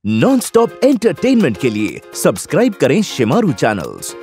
Non stop entertainment के लिए subscribe करें शेमारू चैनल्स।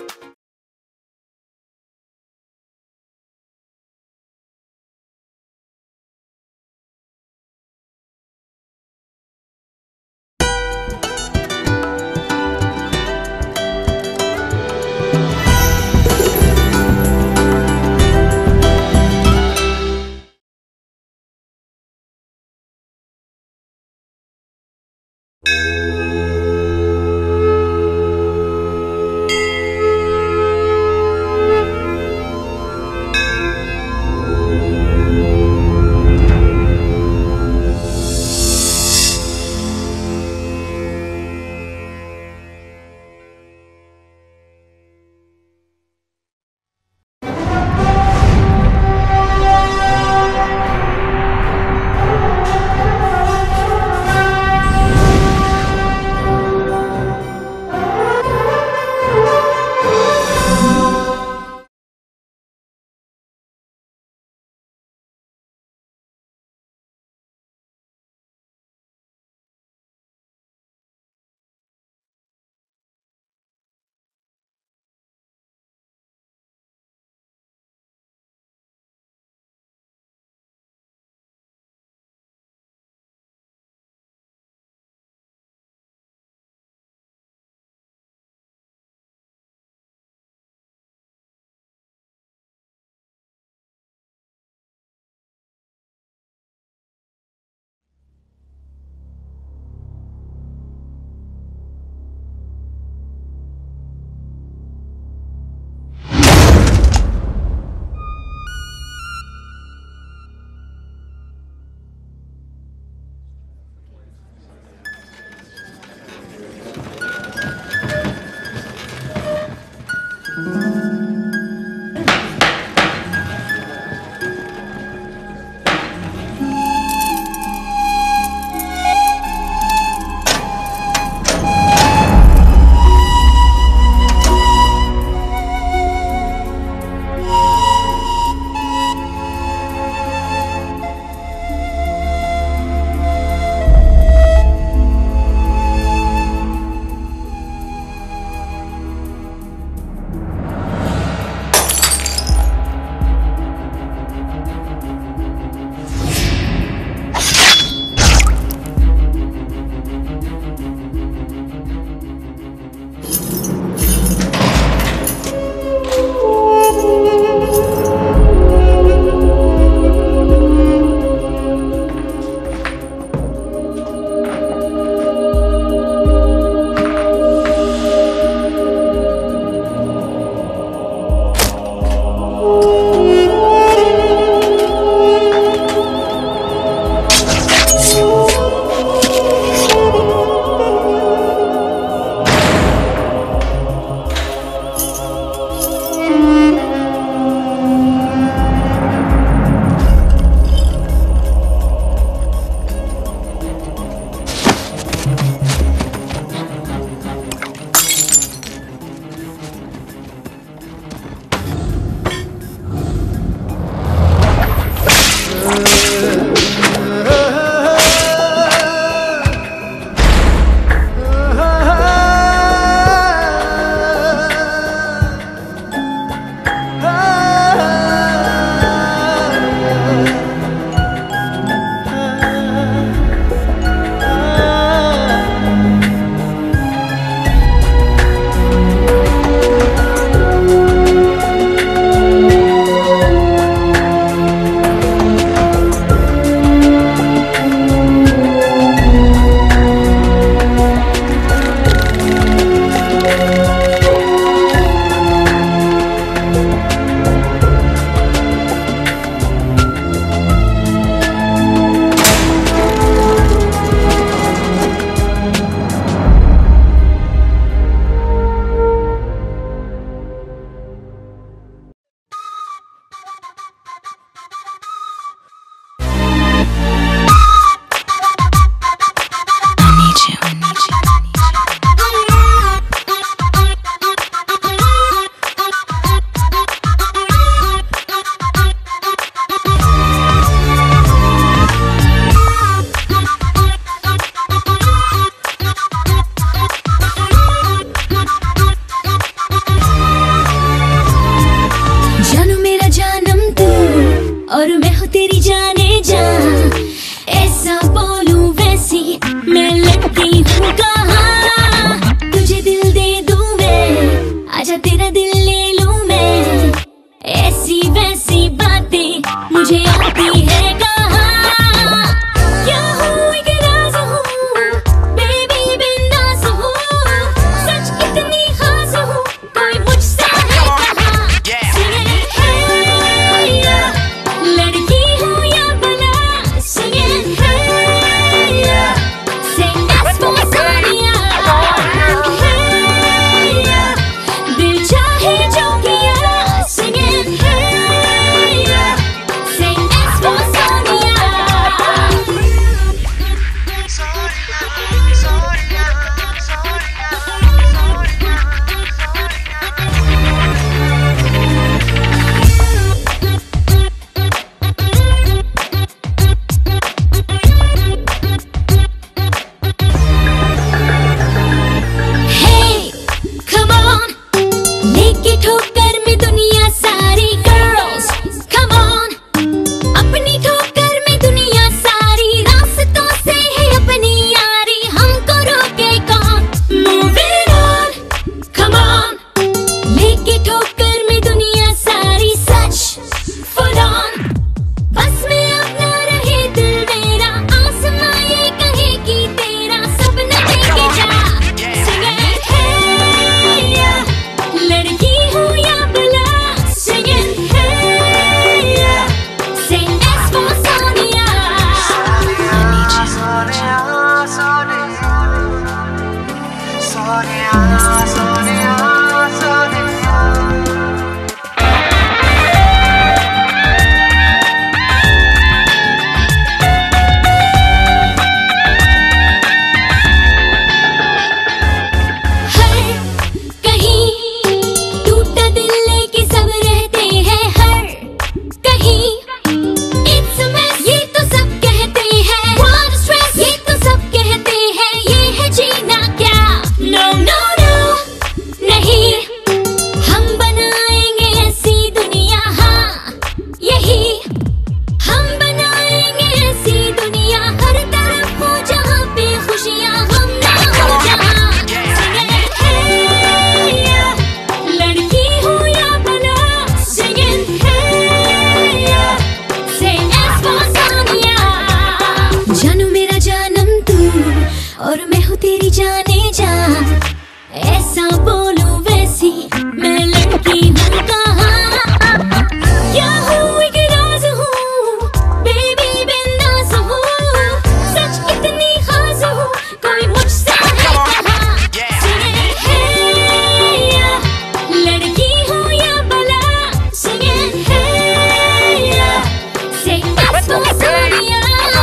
जाने जा, ऐसा बोलूं वैसी मैं लड़की हूँ कहाँ, क्या हूँ एक राज हूँ, बेबी बिंदास हूँ, सच इतनी खास हूँ, कोई मुझसे है कहाँ, सुने है या लड़की हूँ या बला, सुने है या say yes for Sonia,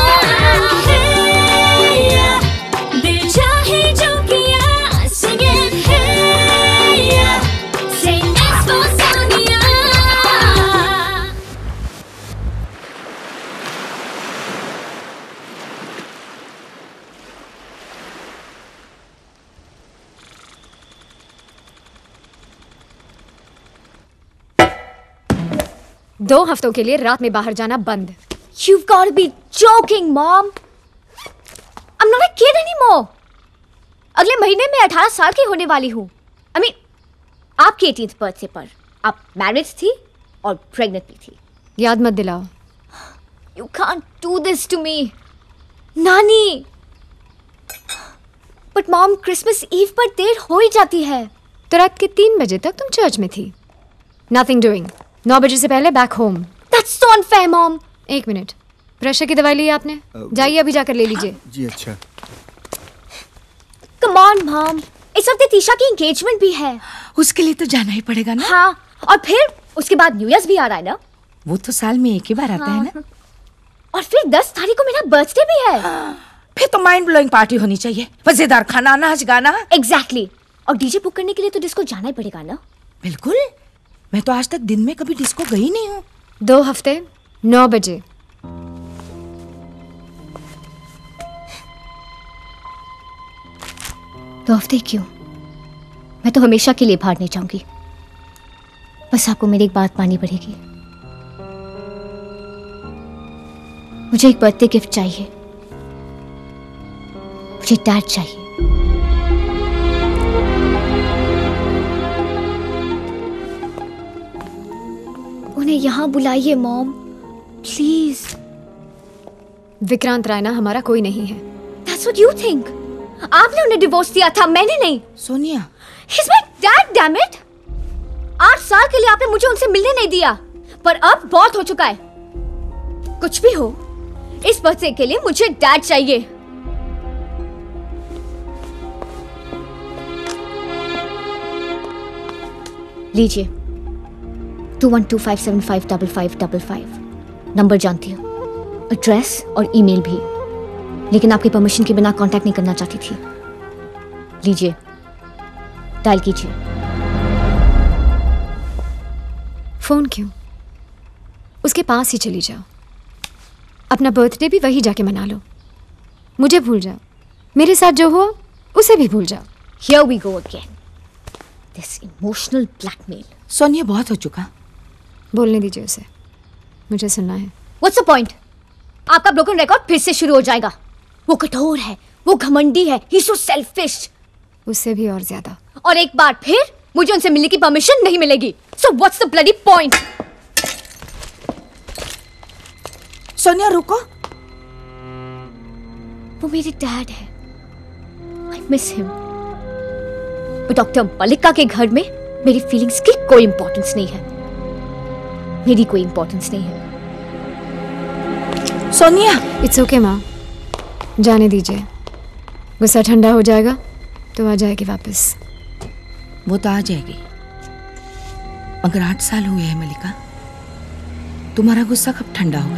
है या दिल चाहे जो किया, सुने है या say yes for Sonia. दो हफ्तों के लिए रात में बाहर जाना बंद। You've got to be joking, Mom. I'm not a kid anymore. अगले महीने में 18 साल की होने वाली हूँ। I mean, आपकी 18th बर्थडे पर आप मैरिड थी और प्रेग्नेंट भी थी। याद मत दिलाओ। You can't do this to me. नानी। But Mom, Christmas Eve पर देर हो ही जाती है। तो रात के 3 बजे तक तुम चर्च में थी। Nothing doing. 9 बजे से पहले back home. That's so unfair, Mom. 1 minute, pressure की दवाई ली आपने? जाइए अभी जाकर ले लीजिए। जी अच्छा। Come on, Mom. इस हफ्ते तीशा की एंगेजमेंट भी है। उसके लिए तो जाना ही पड़ेगा ना। हाँ, और फिर उसके बाद न्यू ईयर्स भी आ रहा है ना। वो तो साल में एक ही बार आता है ना। और फिर 10 तारीख को मेरा बर्थडे भी है। फिर तो माइंड ब्लोइंग पार्टी होनी चाहिए, मजेदार खाना, नाच गाना। Exactly. और डीजे बुक करने के लिए तो डिस्को जाना ही पड़ेगा ना। बिल्कुल, मैं तो आज तक दिन में कभी डिस्को गई नहीं हूँ। 2 हफ्ते 9 बजे। दो हफ्ते क्यों? मैं तो हमेशा के लिए बाहर नहीं जाऊंगी। बस आपको मेरी एक बात माननी पड़ेगी। मुझे एक बर्थडे गिफ्ट चाहिए। मुझे डैड चाहिए। उन्हें यहाँ बुलाइए मॉम, प्लीज। विक्रांत रायना हमारा कोई नहीं है। That's what you think. आपने उन्हें डिवोर्स दिया था, मैंने नहीं। Sonia, He's my dad, damn it. 8 साल के लिए आपने मुझे उनसे मिलने नहीं दिया, पर अब बहुत हो चुका है। कुछ भी हो, इस बर्थडे के लिए मुझे डैड चाहिए। लीजिए 2125755555 नंबर जानती हूँ, एड्रेस और ईमेल भी, लेकिन आपके परमिशन के बिना कांटेक्ट नहीं करना चाहती थी। लीजिए, डायल कीजिए। फोन क्यों? उसके पास ही चली जाओ। अपना बर्थडे भी वही जाके मना लो। मुझे भूल जाओ, मेरे साथ जो हुआ उसे भी भूल जाओ। Here we go again. This emotional blackmail. Sonia बहुत हो चुका। बोलने दीजिए उसे, मुझे सुनना है। What's the point? आपका ब्रोकन रिकॉर्ड फिर से शुरू हो जाएगा। वो कठोर है, वो घमंडी है, he's so selfish. उससे भी और ज्यादा। और एक बार फिर मुझे उनसे मिलने की परमिशन नहीं मिलेगी। So what's the bloody point? Sonia रुको। वो मेरे डैड है। I miss him. Doctor Malika के घर में मेरी फीलिंग्स की कोई इंपॉर्टेंस नहीं है। मेरी कोई इंपॉर्टेंस नहीं है। सोनिया, इट्स ओके माँ, जाने दीजिए। गुस्सा ठंडा हो जाएगा तो आ जाएगी वापस। वो तो आ जाएगी, मगर 8 साल हुए हैं मलिका। तुम्हारा गुस्सा कब ठंडा होगा?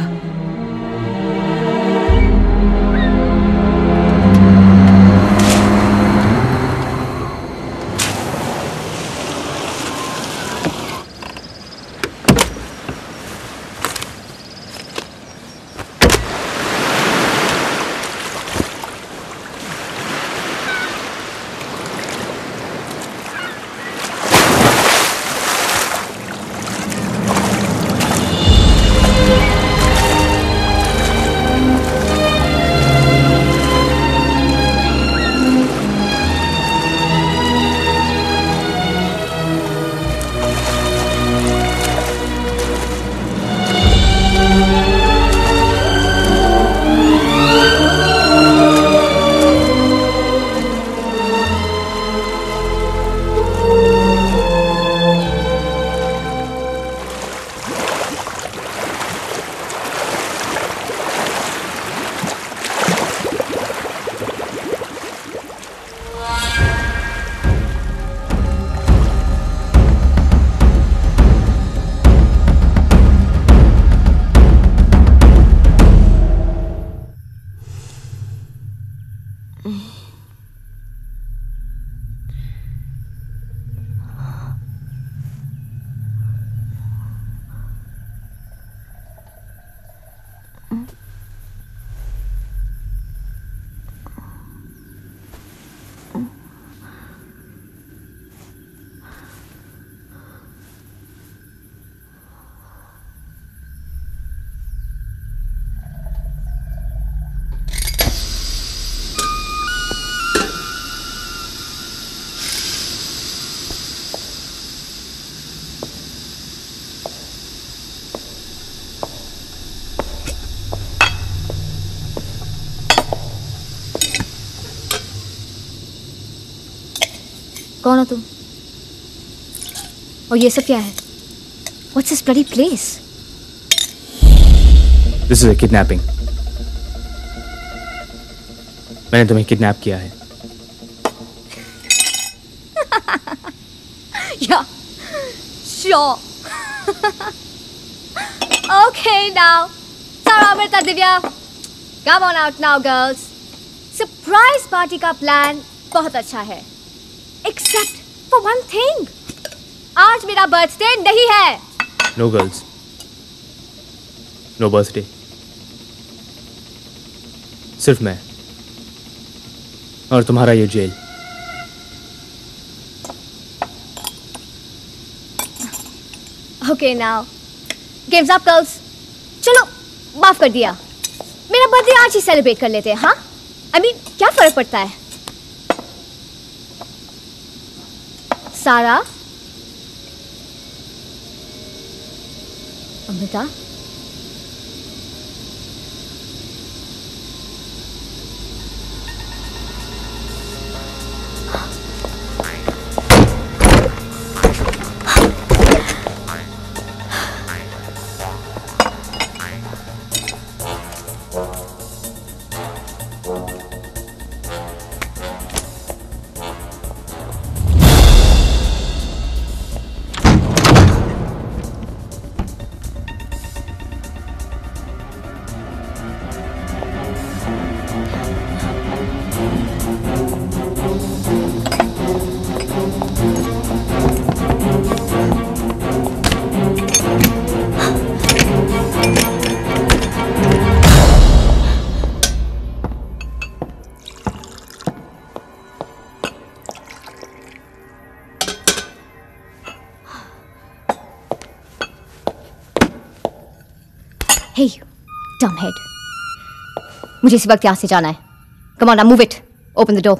कौन हो तुम? और ये सब क्या है? What's this bloody place? This is a kidnapping. मैंने तुम्हें किडनैप किया है। Yeah, sure. Okay now. Sarah, Amrita, Divya, come on out now, girls. Surprise party का plan बहुत अच्छा है. Except for one thing. आज मेरा बर्थडे नहीं है. No girls. No birthday. सिर्फ मैं और तुम्हारा ये jail. Okay now. Games up, girls. चलो माफ कर दिया. मेरा बर्थडे आज ही सेलिब्रेट कर लेते हैं, हाँ? I mean, क्या फर्क पड़ता है? सारा, अमृता, Hey, you dumbhead. मुझे इसी वक्त यहाँ से जाना है. Come on, now move it. Open the door.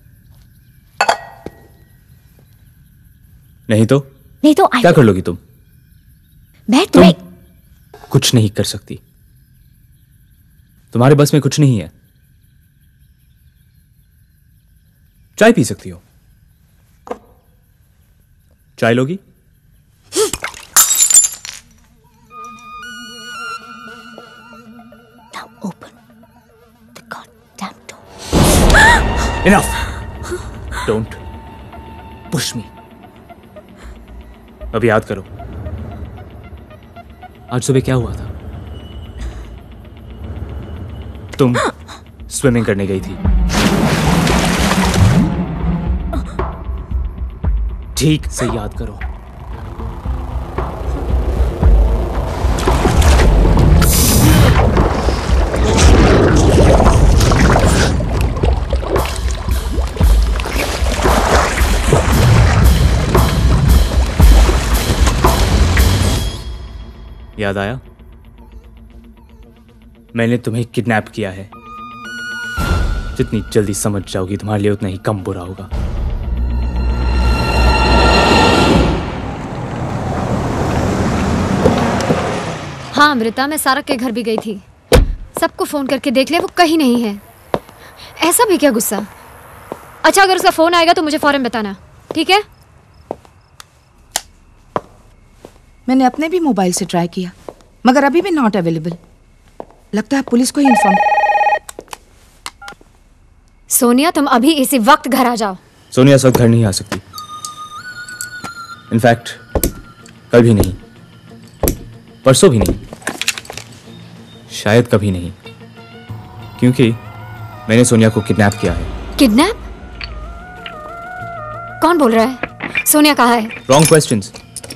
नहीं तो I क्या कर लोगी तुम? मैं तुम्हें कुछ नहीं कर सकती। तुम्हारे बस में कुछ नहीं है। चाय पी सकती हो। चाय लोगी? Now open the goddamn door. Enough! Don't push me. अब याद करो, आज सुबह क्या हुआ था? तुम स्विमिंग करने गई थी। ठीक से याद करो। याद आया? मैंने तुम्हें किडनैप किया है। जितनी जल्दी समझ जाओगी तुम्हारे लिए उतना ही कम बुरा होगा। हाँ अमृता, मैं सारा के घर भी गई थी। सबको फोन करके देख लिया, वो कहीं नहीं है। ऐसा भी क्या गुस्सा? अच्छा, अगर उसका फोन आएगा तो मुझे फौरन बताना, ठीक है? मैंने अपने भी मोबाइल से ट्राई किया मगर अभी भी नॉट अवेलेबल। लगता है पुलिस को ही इन्फॉर्म। सोनिया, तुम अभी इसी वक्त घर आ जाओ। सोनिया इस वक्त घर नहीं आ सकती। इनफैक्ट कल भी नहीं, परसों भी नहीं, शायद कभी नहीं, क्योंकि मैंने सोनिया को किडनैप किया है। किडनैप? कौन बोल रहा है? सोनिया कहाँ है? Wrong questions.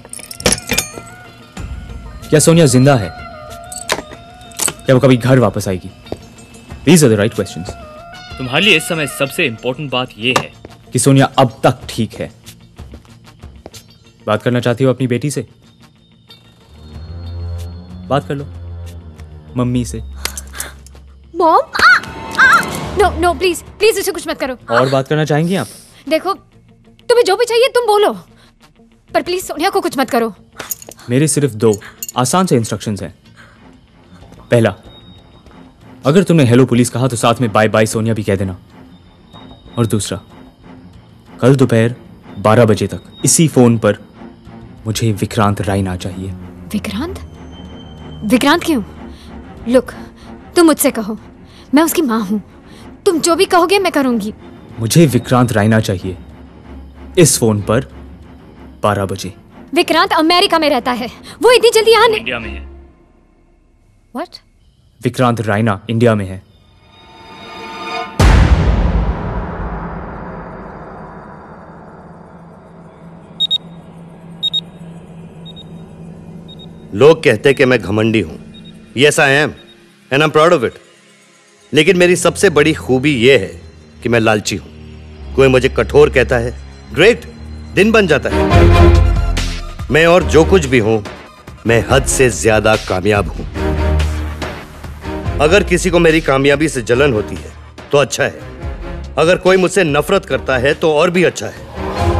क्या सोनिया जिंदा है? क्या वो कभी घर वापस आएगी? These are the right questions. तुम्हारे लिए इस समय सबसे इंपॉर्टेंट बात यह है कि सोनिया अब तक ठीक है। बात करना चाहती हो अपनी बेटी से? बात कर लो मम्मी से। Mom, no no, please please उसे कुछ मत करो। और बात करना चाहेंगी आप? देखो, तुम्हें जो भी चाहिए तुम बोलो, पर प्लीज सोनिया को कुछ मत करो। मेरे सिर्फ 2 आसान से इंस्ट्रक्शंस हैं। पहला, अगर तुमने हेलो पुलिस कहा तो साथ में बाय बाय सोनिया भी कह देना। और दूसरा, कल दोपहर 12 बजे तक इसी फोन पर मुझे विक्रांत रायना चाहिए। विक्रांत? विक्रांत क्यों? लुक, तुम मुझसे कहो, मैं उसकी माँ हूँ। तुम जो भी कहोगे मैं करूंगी। मुझे विक्रांत रायना चाहिए इस फोन पर 12 बजे। विक्रांत अमेरिका में रहता है, वो इतनी जल्दी यहाँ नहीं। इंडिया में है। What? विक्रांत रायना इंडिया में है। लोग कहते कि मैं घमंडी हूं। Yes I am and I am proud of it. लेकिन मेरी सबसे बड़ी खूबी यह है कि मैं लालची हूं। कोई मुझे कठोर कहता है, ग्रेट, दिन बन जाता है। मैं और जो कुछ भी हूं, मैं हद से ज्यादा कामयाब हूं। अगर किसी को मेरी कामयाबी से जलन होती है तो अच्छा है। अगर कोई मुझसे नफरत करता है तो और भी अच्छा है।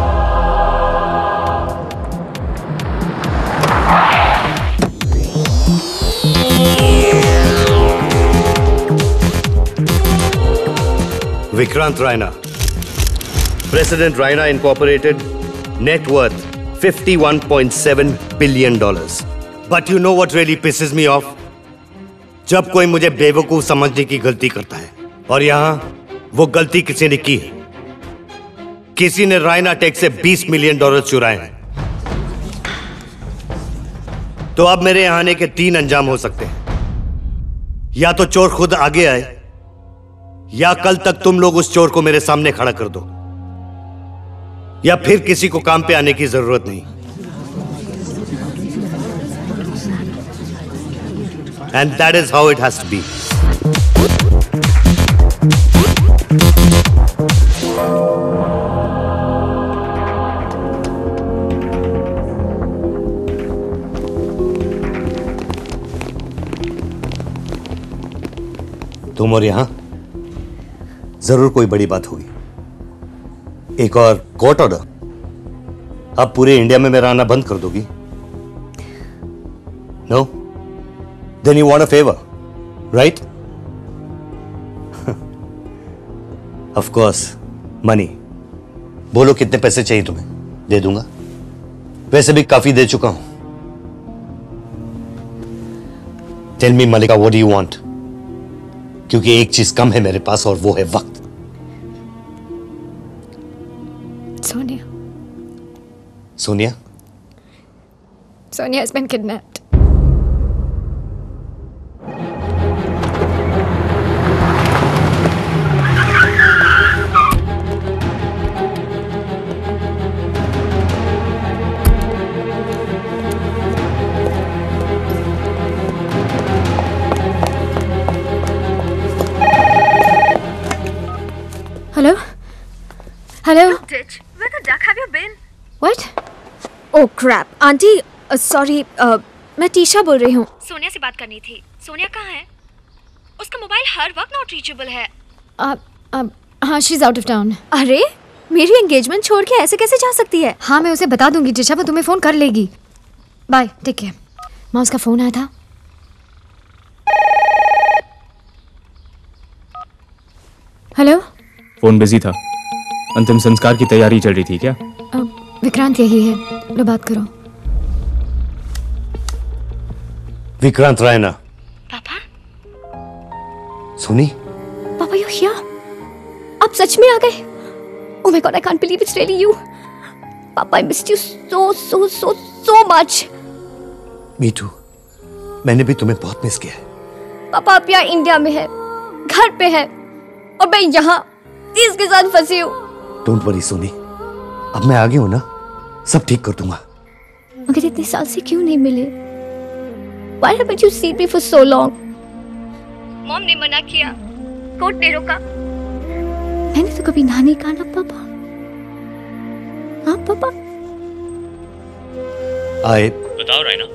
Vikrant Raina, President Raina Incorporated, net worth $51.7 billion. But you know what really pisses me off? जब कोई मुझे बेवकूफ समझने की गलती करता है, और यहां वो गलती किसी ने की है। किसी ने रायना टेक से $20 मिलियन चुराए हैं। तो अब मेरे यहां आने के 3 अंजाम हो सकते हैं। या तो चोर खुद आगे आए, या कल तक तुम लोग उस चोर को मेरे सामने खड़ा कर दो, या फिर किसी को काम पे आने की जरूरत नहीं। And that is how it has to be. तुम और यहां जरूर कोई बड़ी बात होगी। एक और कोर्ट ऑर्डर। अब पूरे इंडिया में मेरा आना बंद कर दोगी? No? Then you want a favour, right? Of course, money. बोलो कितने पैसे चाहिए तुम्हें, दे दूंगा। वैसे भी काफी दे चुका हूं। Tell me Malika, what do you want? क्योंकि एक चीज कम है मेरे पास, और वो है वक्त। Sonia. Sonia? Sonia has been kidnapped. Hello? Hello? Ditch. Where the duck have you been? What? Oh crap. Aunty, sorry, मैं टीशा बोल रही हूँ। सोनिया से बात करनी थी। सोनिया कहाँ है? उसका मोबाइल हर वक्त नॉट रीचेबल है। हाँ, she is out of town. अरे, मेरी एंगेजमेंट छोड़ के ऐसे कैसे जा सकती है? हाँ, मैं उसे बता दूंगी टीशा, वो तुम्हें फोन कर लेगी। Bye, take care. माँ, उसका फोन आया था। हेलो? फोन बिजी था। अंतिम संस्कार की तैयारी चल रही थी क्या? विक्रांत यही है, लो बात करो। विक्रांत रायना। पापा? सुनी? पापा, यू हियर? आप सच में आ गए? Oh my God, I can't believe it's really you. पापा, I missed you so much. Me too. मैंने भी तुम्हें बहुत मिस किया है। पापा, आप यहाँ इंडिया में है, घर पे है, और मैं यहाँ इसके साथ फंसी हूँ। डोंट वरी सोनी, अब मैं आ गया हूं ना, सब ठीक कर दूंगा। मगर इतने साल से क्यों नहीं मिले? Why haven't you seen me for so long? Mom ने मना किया, कोर्ट ने रोका। मैंने तो कभी ना नहीं कहा ना पापा। हाँ पापा? आए। बताओ रायना।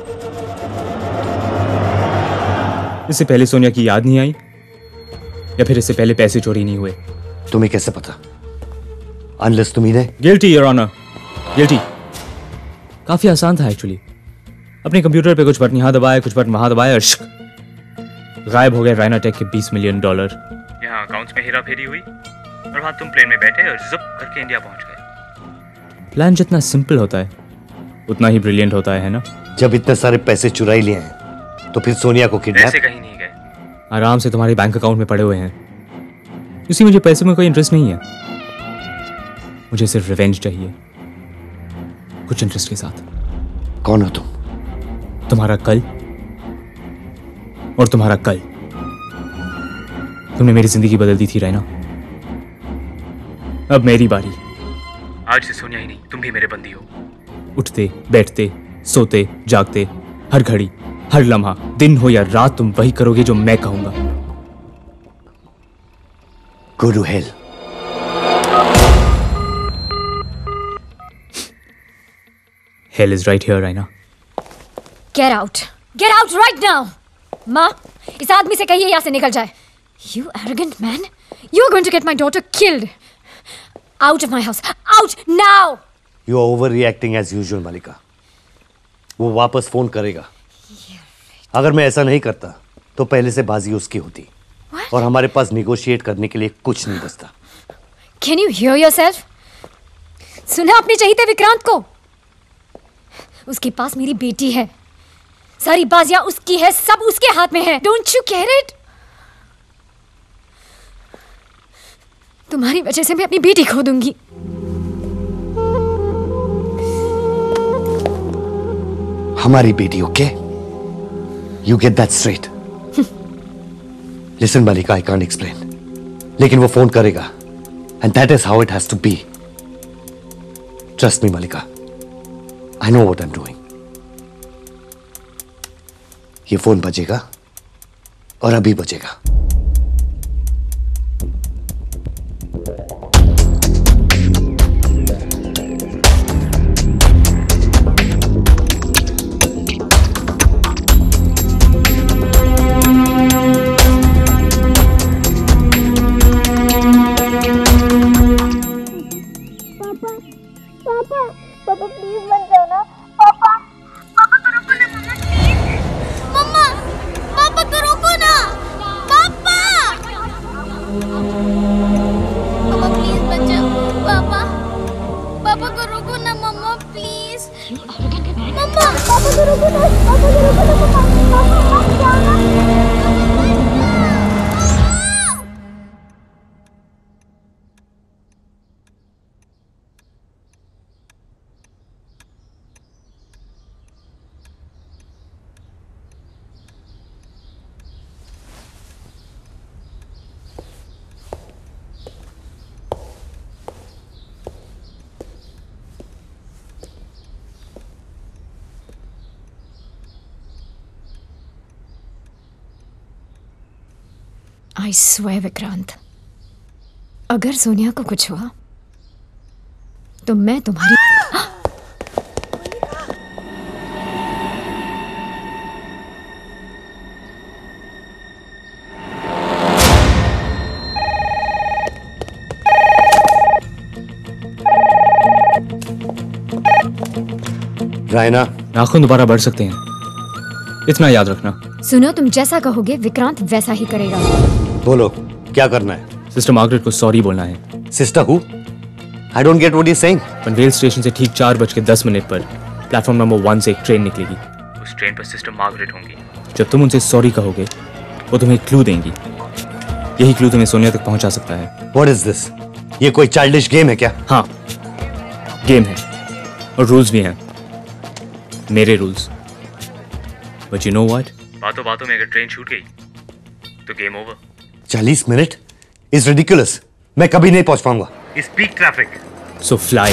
इससे पहले सोनिया की याद नहीं आई, या फिर इससे पहले पैसे चोरी नहीं हुए? तुम्हें कैसे पता? अनलेस तुम ही ने। Guilty your honour, guilty. काफी आसान था एक्चुअली। अपने कंप्यूटर पे कुछ बटन यहां दबाया, कुछ बटन वहां दबाया, और गायब हो गए रायना टेक के $20 मिलियन। यहाँ अकाउंट्स में हेरा फेरी हुई, और वहां तुम प्लेन में बैठे और जिप करके इंडिया पहुंच गए। प्लान जितना सिंपल होता है उतना ही ब्रिलियंट होता है ना? जब इतने सारे पैसे चुरा ही लिए हैं तो फिर सोनिया को किडनैप? पैसे कहीं नहीं गए, आराम से तुम्हारे बैंक अकाउंट में पड़े हुए हैं। इसी मुझे पैसे में कोई इंटरेस्ट नहीं है, मुझे सिर्फ रिवेंज चाहिए, कुछ इंटरेस्ट के साथ। कौन हो तुम? तुम्हारा कल और तुम्हारा कल। तुमने मेरी जिंदगी बदल दी थी रैना, अब मेरी बारी। आज से सोनिया ही नहीं, तुम भी मेरे बंदी हो। उठते बैठते सोते जागते हर घड़ी हर लम्हा, दिन हो या रात, तुम वही करोगे जो मैं कहूंगा। Go to hell. Hell is right here, Raina. Get out! Get out right now! माँ, इस आदमी से कहिए यहाँ से निकल जाए। You arrogant man! You are going to get my daughter killed. Out of my house! Out now! You are overreacting as usual, मालिका। वो वापस फोन करेगा। अगर मैं ऐसा नहीं करता तो पहले से बाजी उसकी होती। What? और हमारे पास निगोशिएट करने के लिए कुछ नहीं बचता। Can you hear yourself? सुना आपने चाहिए विक्रांत को? उसके पास मेरी बेटी है, सारी बाजियां उसकी है, सब उसके हाथ में है। Don't you get it? तुम्हारी वजह से मैं अपनी बेटी खो दूंगी। हमारी बेटी, okay? You get that straight. Listen, Malika, I can't explain. लेकिन वो फोन करेगा, and that is how it has to be. Trust me, Malika. I know what I'm doing. ये फोन बजेगा और अभी बजेगा। पापा प्लीज मत जाओ ना। पापा पापा को रोको ना मम्मा प्लीज। मम्मा पापा को रोको ना। पापा पापा प्लीज मत जाओ। पापा पापा को रोको ना मम्मा प्लीज। मम्मा पापा को रोको ना। पापा को रोको ना। पापा मत जाओ ना। I swear विक्रांत, अगर सोनिया को कुछ हुआ तो मैं तुम्हारी रायना, नाखून दोबारा बढ़ सकते हैं, इतना याद रखना। सुनो, तुम जैसा कहोगे विक्रांत वैसा ही करेगा। बोलो क्या करना है? सिस्टर मार्गरेट को सॉरी बोलना है। सिस्टर हु? I don't get what you're saying. Panvel station से ठीक 4:10 पर प्लेटफॉर्म नंबर 1 से एक ट्रेन निकलेगी। उस ट्रेन पर सिस्टर मार्गरेट होंगी। जब तुम उनसे सॉरी कहोगे वो तुम्हें एक क्लू देंगी, यही क्लू तुम्हें सोनिया तक पहुंचा सकता है। What is this? ये कोई चाइल्डिश गेम है क्या? हाँ, गेम है और रूल्स भी हैं, मेरे rules. But you know what? बातों बातों में अगर ट्रेन छूट गई तो game over. 40 minute is ridiculous. मैं कभी नहीं पहुंच पाऊंगा। इस peak traffic. So fly.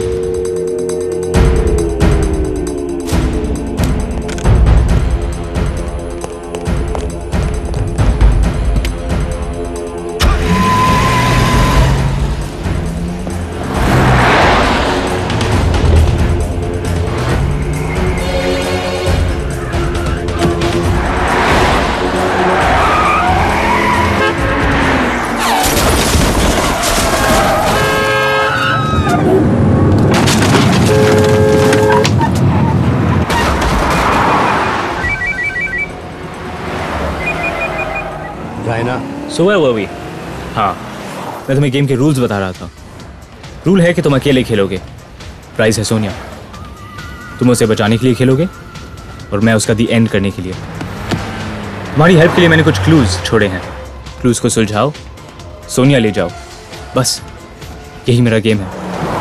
So where were we? हाँ, मैं तुम्हें गेम के रूल्स बता रहा था। रूल है कि तुम अकेले खेलोगे, प्राइज है सोनिया। तुम उसे बचाने के लिए खेलोगे और मैं उसका दी एंड करने के लिए। तुम्हारी हेल्प के लिए मैंने कुछ क्लूज छोड़े हैं। क्लूज को सुलझाओ, सोनिया ले जाओ, बस यही मेरा गेम है।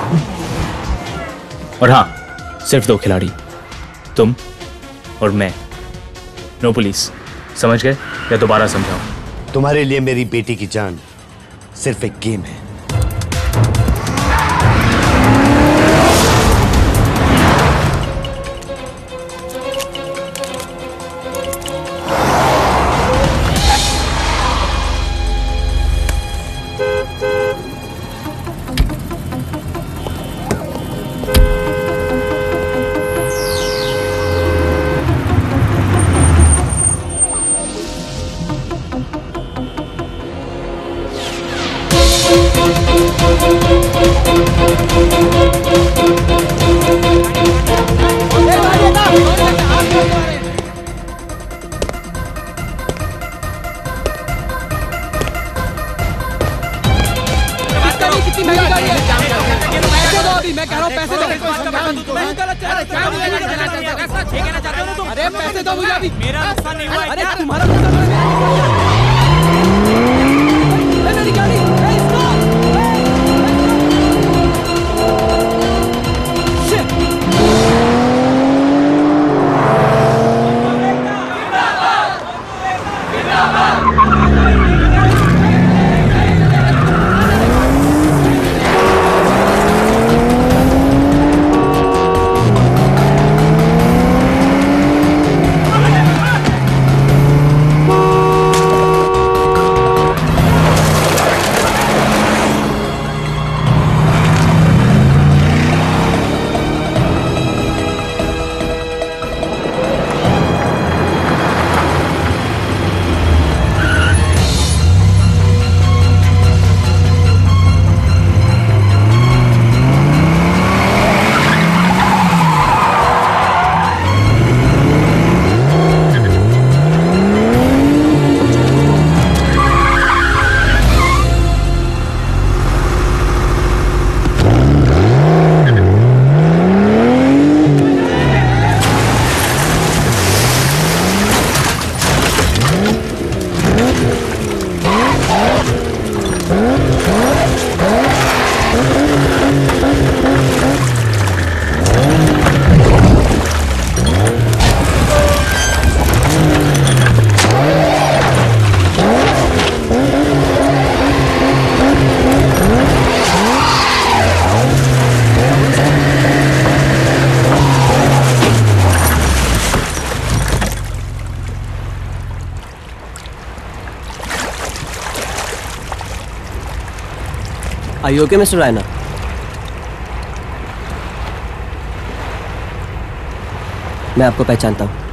और हाँ, सिर्फ 2 खिलाड़ी, तुम और मैं। No police. समझ गए या दोबारा समझाओ? तुम्हारे लिए मेरी बेटी की जान सिर्फ एक गेम है। Are you okay, Mr. Raina? मैं आपको पहचानता हूँ।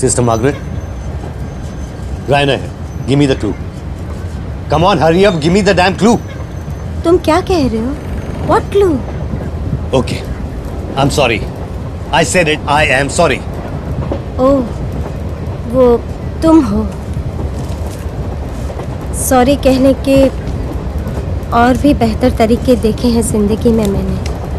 Sister Margaret? Raina here. Give me the clue. Come on, hurry up. Give me the damn clue. तुम क्या कह रहे हो? What clue? Okay. I'm sorry. I said it. I am sorry. ओह, वो तुम हो। सॉरी कहने के और भी बेहतर तरीके देखे हैं जिंदगी में मैंने।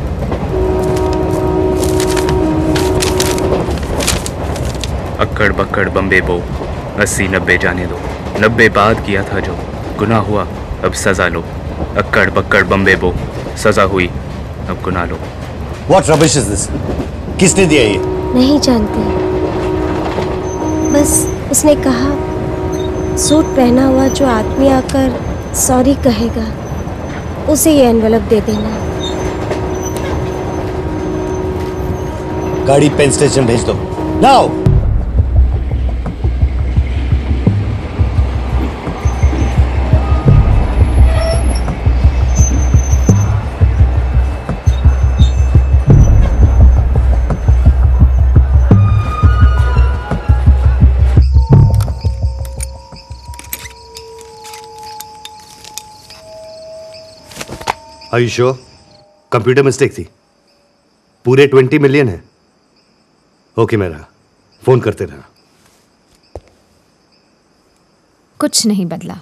अक्कड़ बक्कड़ बम्बे बो 80-90 जाने दो 90 बाद किया था जो गुनाह हुआ अब सजा लो अक्कड़ बक्कड़ बम्बे बो सजा हुई अब गुनाह लो। What rubbish is this? किसने दिया ये? नहीं जानती, बस उसने कहा सूट पहना हुआ जो आदमी आकर सॉरी कहेगा उसे ये एनवेलप दे देना। गाड़ी पेन स्टेशन भेज दो now. Are you sure? Computer mistake थी। पूरे 20 मिलियन है। ओके मेरा फोन करते रहना। कुछ नहीं बदला।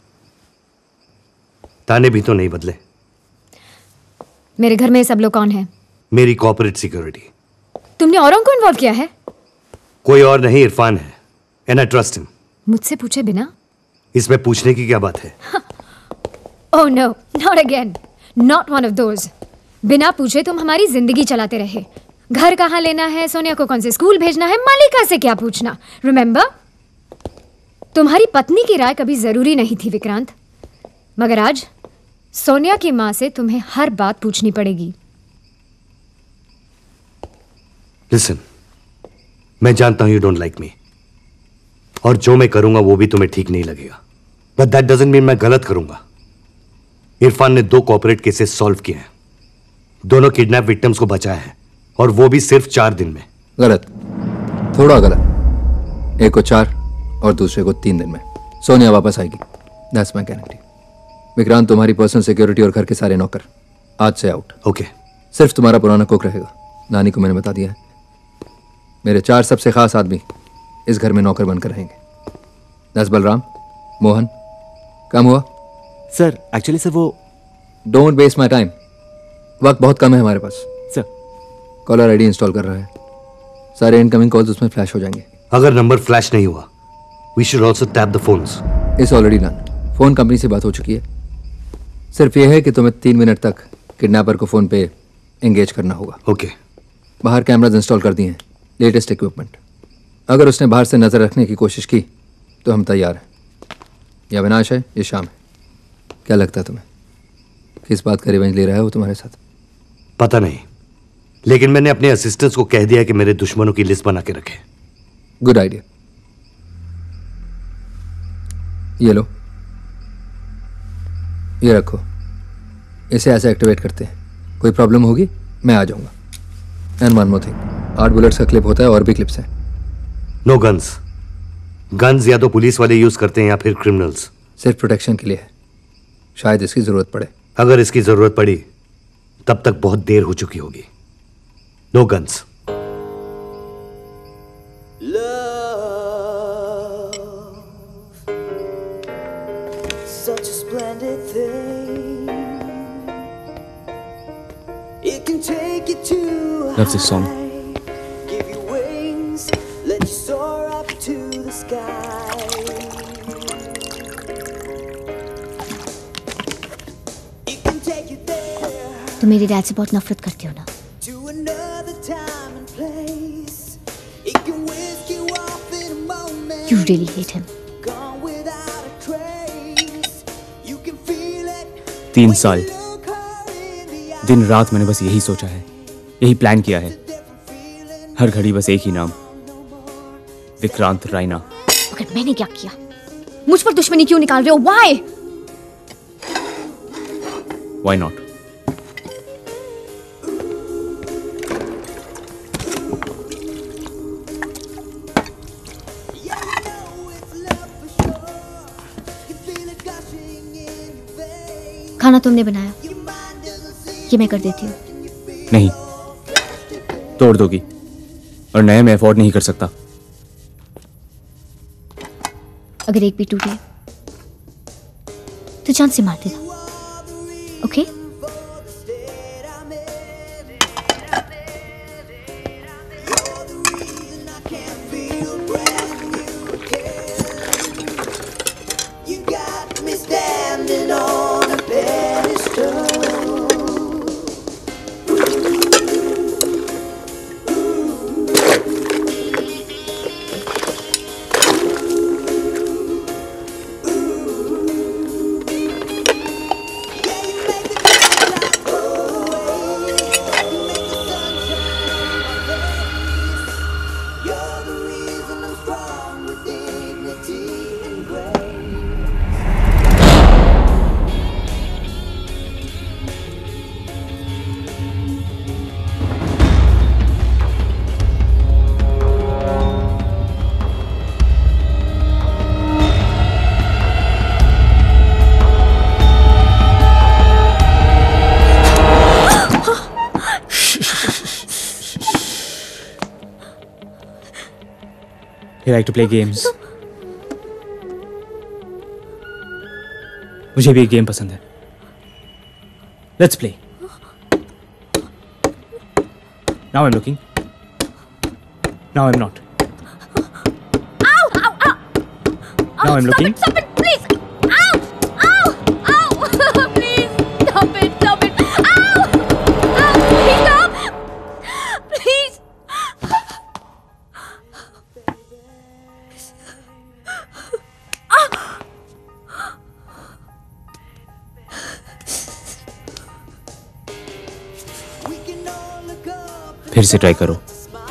ताने भी तो नहीं बदले। मेरे घर में सब लोग कौन है? मेरी कॉर्पोरेट सिक्योरिटी। तुमने औरों को इन्वॉल्व किया है? कोई और नहीं, इरफान है। And I trust him. मुझसे पूछे बिना? इसमें पूछने की क्या बात है? Oh no, not again. Not one of those. बिना पूछे तुम हमारी जिंदगी चलाते रहे। घर कहाँ लेना है, सोनिया को कौन से स्कूल भेजना है, मालिका से क्या पूछना। रिमेंबर, तुम्हारी पत्नी की राय कभी जरूरी नहीं थी विक्रांत, मगर आज सोनिया की मां से तुम्हें हर बात पूछनी पड़ेगी। लिसन, मैं जानता हूं यू डोंट लाइक मी, और जो मैं करूंगा वो भी तुम्हें ठीक नहीं लगेगा, बट दैट डजंट मीन मैं गलत करूंगा। इरफान ने 2 कॉर्पोरेट केसेस सॉल्व किए हैं, दोनों किडनैप विक्टिम्स को बचाया है, और वो भी सिर्फ 4 दिन में। गलत, थोड़ा गलत। एक को 4 और दूसरे को 3 दिन में। सोनिया वापस आएगी, दैट्स माय गारंटी। विक्रांत तुम्हारी पर्सनल सिक्योरिटी और घर के सारे नौकर आज से आउट। ओके। सिर्फ तुम्हारा पुराना कुक रहेगा, नानी को मैंने बता दिया है। मेरे 4 सबसे खास आदमी इस घर में नौकर बनकर रहेंगे। दैट्स बलराम, मोहन। काम हुआ सर? एक्चुअली सर वो डोंट वेस्ट माई टाइम, वक्त बहुत कम है हमारे पास। सर कॉलर आईडी इंस्टॉल कर रहा है, सारे इनकमिंग कॉल्स उसमें फ्लैश हो जाएंगे। अगर नंबर फ्लैश नहीं हुआ, we should also tap the phones. It's already done, phone company से बात हो चुकी है। सिर्फ यह है कि तुम्हें 3 मिनट तक किडनैपर को फोन पे एंगेज करना होगा। ओके। बाहर कैमराज इंस्टॉल कर दिए हैं, लेटेस्ट इक्विपमेंट। अगर उसने बाहर से नजर रखने की कोशिश की तो हम तैयार हैं। ये अविनाश है, ये शाम है। क्या लगता है तुम्हें किस बात का रिवेंज ले रहा है वो तुम्हारे साथ? पता नहीं, लेकिन मैंने अपने असिस्टेंट्स को कह दिया कि मेरे दुश्मनों की लिस्ट बना के रखे। Good idea. ये लो, ये रखो, इसे ऐसे एक्टिवेट करते हैं। कोई प्रॉब्लम होगी मैं आ जाऊंगा। And one more thing, 8 bullets का क्लिप होता है और भी क्लिप्स हैं। No guns. गन्स या तो पुलिस वाले यूज करते हैं या फिर क्रिमिनल्स। सिर्फ प्रोटेक्शन के लिए है, शायद इसकी जरूरत पड़े। अगर इसकी जरूरत पड़ी तब तक बहुत देर हो चुकी होगी। No guns. Love this song. तुम मेरे डैड से बहुत नफरत करती हो ना? You really hate him. 3 साल दिन रात मैंने बस यही सोचा है, यही प्लान किया है। हर घड़ी बस एक ही नाम, विक्रांत रायना। मगर मैंने क्या किया? मुझ पर दुश्मनी क्यों निकाल रहे हो? Why? Why not? खाना तुमने बनाया, ये मैं कर देती हूँ। नहीं, तोड़ दोगी और नया मैं अफोर्ड नहीं कर सकता। अगर एक भी टूटे तो जान से मार देना, okay? You like to play games? मुझे भी एक गेम पसंद है। Let's play. Now I'm looking. Now I'm not. Ow! Ow! Ow! Now I'm looking. Stop it, please! Ow! Ow! Ow! Please! Stop it! Stop it! Ow! Ow! Please stop! Please! फिर से try करो।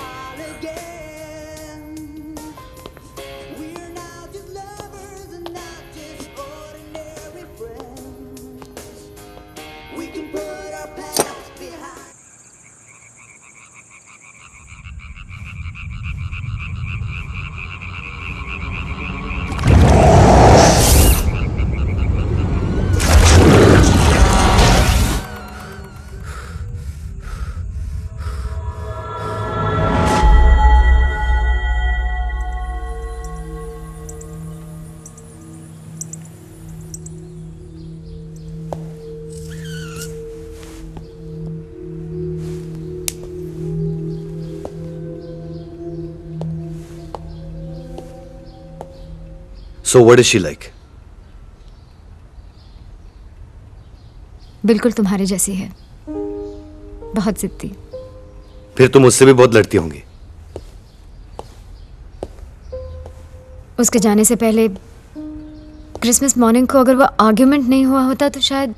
So what is she like? बिल्कुल तुम्हारे जैसी है, बहुत जिद्दी। फिर तुम उससे भी बहुत लड़ती होंगी। उसके जाने से पहले क्रिसमस मॉर्निंग को अगर वो आर्ग्यूमेंट नहीं हुआ होता तो शायद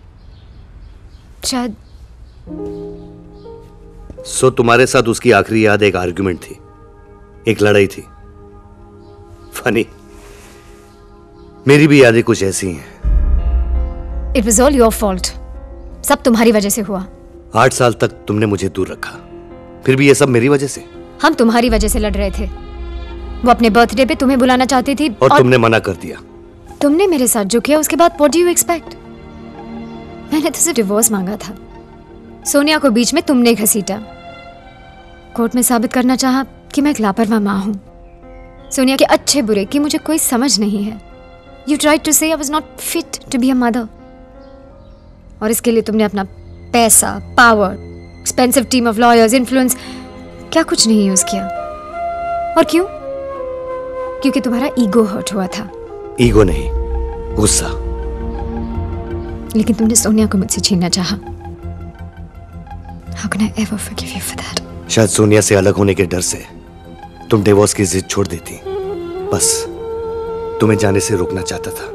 सो तुम्हारे साथ उसकी आखिरी याद एक आर्ग्यूमेंट थी, एक लड़ाई थी। फनी। मेरी भी यादें कुछ ऐसी हैं। It was all your fault, सब तुम्हारी वजह से हुआ। 8 साल तक तुमने मुझे दूर रखा, फिर भी ये सब मेरी वजह से। हम तुम्हारी वजह से लड़ रहे थे। वो अपने बर्थडे पे तुम्हें बुलाना चाहती थी और तुमने मना कर दिया। तुमने मेरे साथ जो किया उसके बाद व्हाट डू यू एक्सपेक्ट? मैंने तुझसे डिवोर्स मांगा था, सोनिया को बीच में तुमने घसीटा, कोर्ट में साबित करना चाहा कि मैं एक लापरवाह माँ हूँ। सोनिया के अच्छे बुरे की मुझे कोई समझ नहीं है। You tried to say I was not fit to be a mother. और इसके लिए तुमने अपना पैसा, power, expensive team of lawyers, influence, क्या कुछ नहीं यूज किया। और क्यों? क्योंकि तुम्हारा ईगो हर्ट हुआ था। ईगो नहीं, गुस्सा। लेकिन तुमने सोनिया को मुझसे छीनना चाहा। How can I ever forgive you for that? शायद सोनिया से अलग होने के डर से तुम डिवोर्स की जिद छोड़ देती, बस तुम्हें जाने से रोकना चाहता था।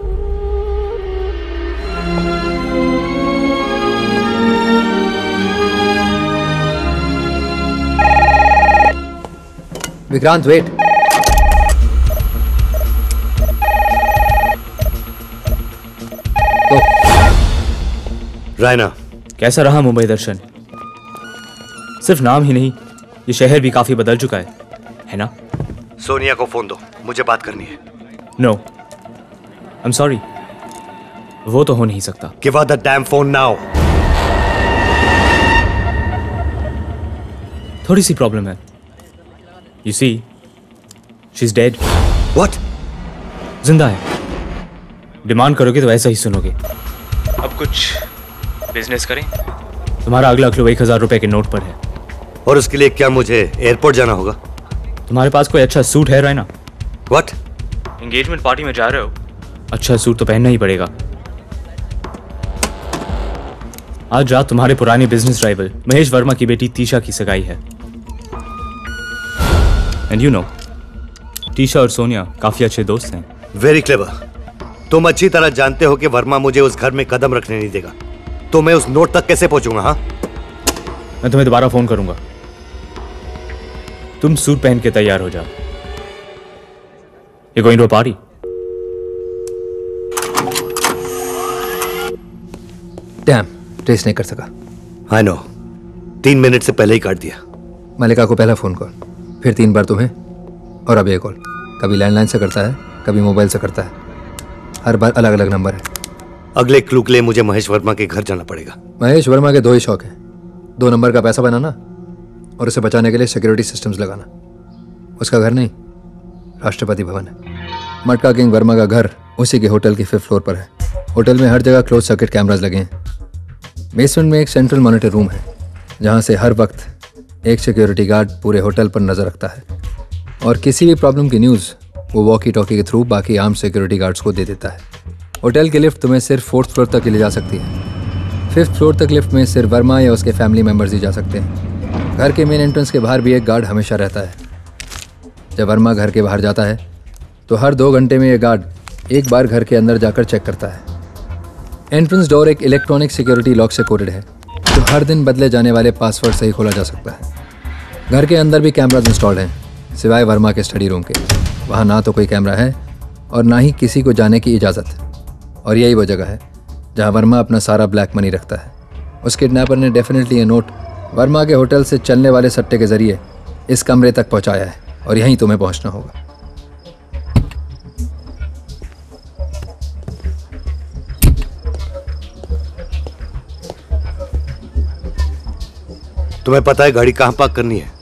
विक्रांत वेट। तो रायना, कैसा रहा मुंबई दर्शन? सिर्फ नाम ही नहीं, ये शहर भी काफी बदल चुका है ना? सोनिया को फोन दो, मुझे बात करनी है। नो, आई एम सॉरी, वो तो हो नहीं सकता। Give her the damn phone now. थोड़ी सी प्रॉब्लम है। You see, she's dead. What? जिंदा है। डिमांड करोगे तो ऐसा ही सुनोगे। अब कुछ बिजनेस करें? तुम्हारा अगला क्लू 1000 रुपए के नोट पर है। और उसके लिए क्या मुझे एयरपोर्ट जाना होगा? तुम्हारे पास कोई अच्छा सूट है रायना? What? एंगेजमेंट पार्टी में जा रहे हो, अच्छा सूट तो पहनना ही पड़ेगा। आज रात तुम्हारे पुराने बिजनेस राइवल महेश वर्मा की बेटी तीशा की सगाई है। एंड यू नो, तीशा और सोनिया काफी अच्छे दोस्त हैं। Very clever. तुम अच्छी तरह जानते हो कि वर्मा मुझे उस घर में कदम रखने नहीं देगा, तो मैं उस नोट तक कैसे पहुंचूंगा? हाँ, मैं तुम्हें दोबारा फोन करूंगा। तुम सूट पहन के तैयार हो जाओ। You're going to a party? Damn, trace नहीं कर सका। I know. 3 मिनट से पहले ही काट दिया। मलिका को पहला फोन कॉल, फिर 3 बार तुम्हें, और अब ये कॉल। कभी लैंडलाइन से करता है, कभी मोबाइल से करता है। हर बार अलग अलग नंबर है। अगले क्लू के लिए मुझे महेश वर्मा के घर जाना पड़ेगा। महेश वर्मा के 2 ही शौक हैं, 2 नंबर का पैसा बनाना और उसे बचाने के लिए सिक्योरिटी सिस्टम्स लगाना। उसका घर नहीं, राष्ट्रपति भवन है। मटका किंग वर्मा का घर उसी के होटल के 5th फ्लोर पर है। होटल में हर जगह क्लोज सर्किट कैमरास लगे हैं। बेसमेंट में एक सेंट्रल मॉनिटर रूम है, जहां से हर वक्त एक सिक्योरिटी गार्ड पूरे होटल पर नजर रखता है और किसी भी प्रॉब्लम की न्यूज़ वो वॉकी टॉकी के थ्रू बाकी आर्म सिक्योरिटी गार्ड्स को दे देता है। होटल की लिफ्ट तुम्हें सिर्फ 4th फ्लोर तक ले जा सकती है। 5th फ्लोर तक लिफ्ट में सिर्फ वर्मा या उसके फैमिली मेम्बर्स ही जा सकते हैं। घर के मेन एंट्रेंस के बाहर भी एक गार्ड हमेशा रहता है। जब वर्मा घर के बाहर जाता है तो हर 2 घंटे में ये गार्ड एक बार घर के अंदर जाकर चेक करता है। एंट्रेंस डोर एक इलेक्ट्रॉनिक सिक्योरिटी लॉक से कोडेड है, जो हर दिन बदले जाने वाले पासवर्ड से ही खोला जा सकता है। घर के अंदर भी कैमराज इंस्टॉल्ड हैं, सिवाय वर्मा के स्टडी रूम के। वहाँ ना तो कोई कैमरा है और ना ही किसी को जाने की इजाज़त। और यही वो जगह है जहाँ वर्मा अपना सारा ब्लैक मनी रखता है। उस किडनैपर ने डेफिनेटली ये नोट वर्मा के होटल से चलने वाले सट्टे के जरिए इस कमरे तक पहुँचाया है और यहीं तुम्हें पहुँचना होगा। तुम्हें पता है गाड़ी कहाँ पार्क करनी है?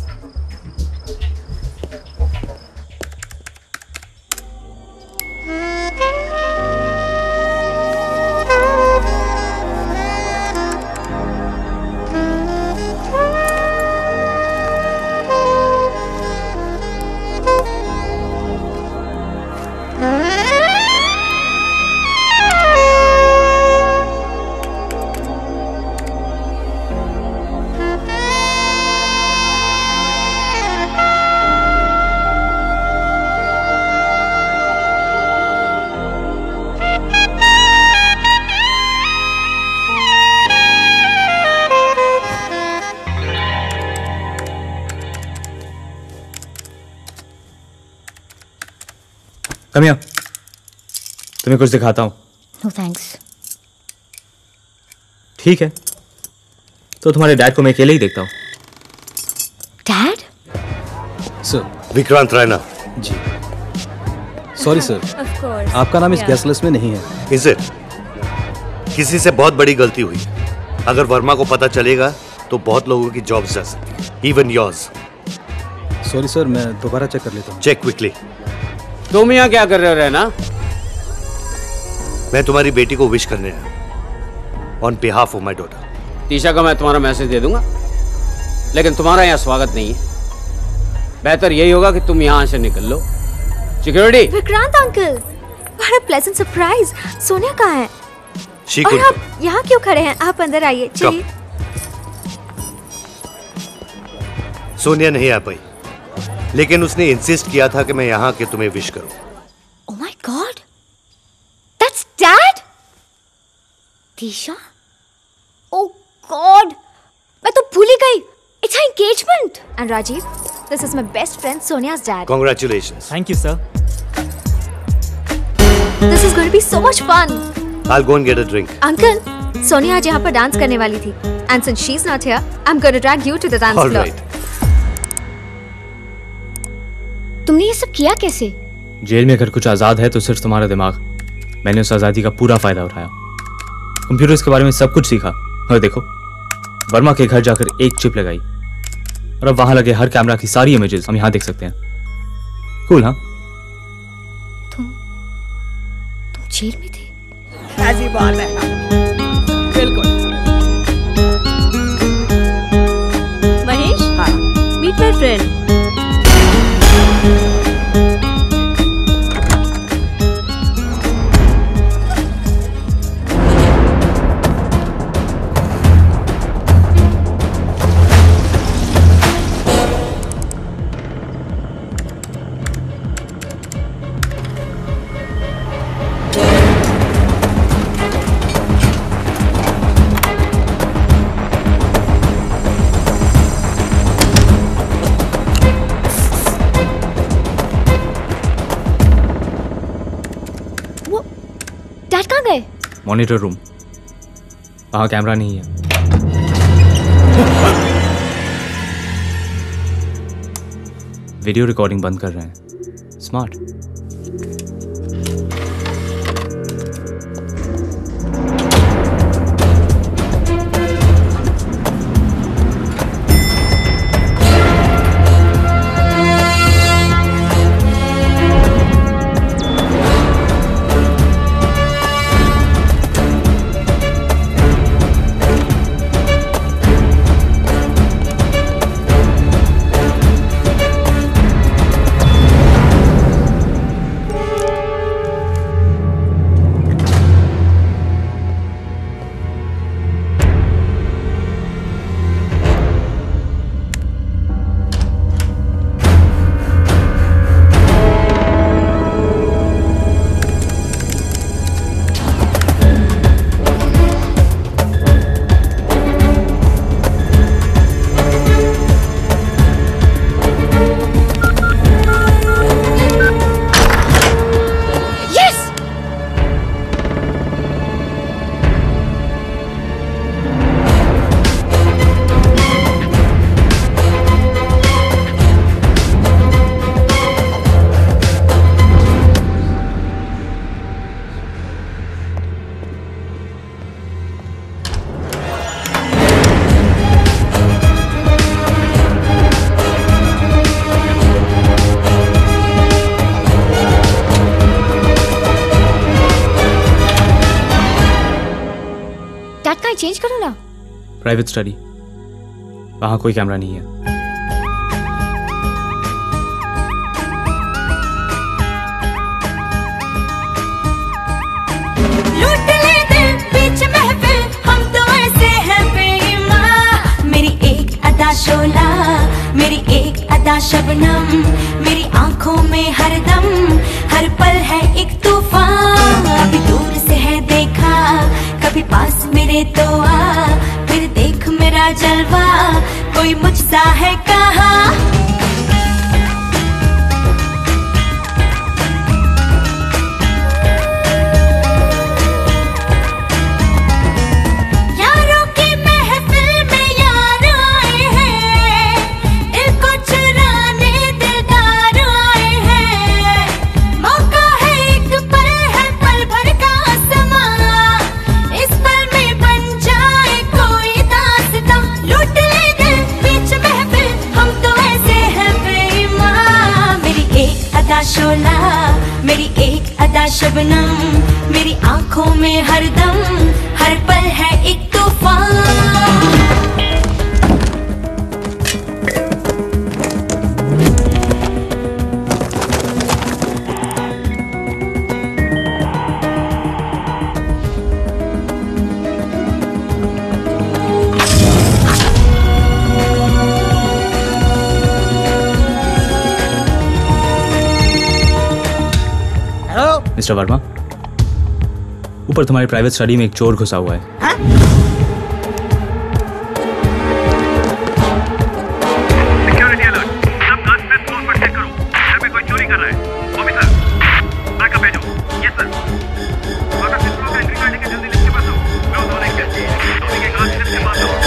कमिया, तुम्हें कुछ दिखाता हूँ। No thanks. ठीक है, तो तुम्हारे डैड को मैं अकेले ही देखता हूँ। डैड? सर, विक्रांत रैना। जी। सॉरी सर, आपका नाम इस गेस्ट लिस्ट में नहीं है। Is it? किसी से बहुत बड़ी गलती हुई। अगर वर्मा को पता चलेगा तो बहुत लोगों की जॉब्स जा सकती है, इवन योर्स। सॉरी सर, मैं दोबारा चेक कर लेता हूँ। Check quickly. तुम यहाँ क्या कर रहे हो रैना? मैं तुम्हारी बेटी को विश करने आया on behalf of my daughter. Tisha को मैं तुम्हारा मैसेज दे दूंगा, लेकिन तुम्हारा यहाँ स्वागत नहीं है। बेहतर यही होगा कि तुम यहाँ से निकल लो। सिक्योरिटी। विक्रांत अंकल, बड़ा प्लेजेंट सरप्राइज। सोनिया कहाँ है? और आप यहाँ क्यों खड़े हैं? आप अंदर आइए, चलिए। सोनिया नहीं आ पाई, लेकिन उसने इंसिस्ट किया था कि मैं यहाँ के तुम्हें विश करूं। Oh my God, that's Dad? Tisha? Oh God, मैं तो भूल ही गई। It's her engagement. And Rajiv, this is my best friend Sonia's dad. Congratulations. Thank you, sir. This is going to be so much fun. I'll go and get a drink. Uncle, Sonia आज यहाँ पर dance करने वाली थी. And since she's not here, I'm going to drag you to the dance floor. All right. तुमने ये सब किया कैसे? जेल में अगर कुछ आजाद है तो सिर्फ तुम्हारा दिमाग। मैंने उस आज़ादी का पूरा फायदा उठाया, कंप्यूटर्स के बारे में सब कुछ सीखा। और देखो, वर्मा के घर जाकर एक चिप लगाई और अब वहां लगे हर कैमरा की सारी इमेजेस हम यहां देख सकते हैं। कूल, हाँ? तुम जेल में थे? ऐसी बात है, बिल्कुल। Mahesh, meet my friend. Monitor room, वहां कैमरा नहीं है। वीडियो रिकॉर्डिंग बंद कर रहे हैं। स्मार्ट। चेंज करो ना। प्राइवेट स्टडी, वहां कोई कैमरा नहीं है। लूट ले दिल बीच महफिल, हम तो ऐसे हैं बेईमान। मेरी एक अदा शोला, मेरी एक अदा शबनम, मेरी आंखों में हरदम हर पल है एक तूफान। अभी दूर से है देखा, कभी पास मेरे तो आ, फिर देख मेरा जलवा, कोई मुझसा है कहाँ। यारों की महफिल में यार आए हैं, दिल को चुराने दिलदार आए हैं। मौका है एक पल, है पल भर का समा, इस पल में बन जाए कोई दास्तां। लूट ले दिल बीच महफिल, हम तो ऐसे हैं बेईमान। मेरी एक अदा शोला, मेरी एक अदा शबनम, मेरी आंखों में हरदम हर पल है एक तूफान। मिस्टर वर्मा, ऊपर तुम्हारी प्राइवेट स्टडी में एक चोर घुसा हुआ है। सिक्योरिटी अलर्ट, सब 10 मिनट फ्लोर पर चेक करो, घर में कोई चोरी कर रहा है। ऑफिसर, बैकअप भेजो। Yes sir. वापस इस फ्लोर का एंट्री कार्ड लेके जल्दी लिफ्ट के पास आओ। मैं उधर नहीं करती, धोनी के ग्लास लिफ्ट के पास आओ।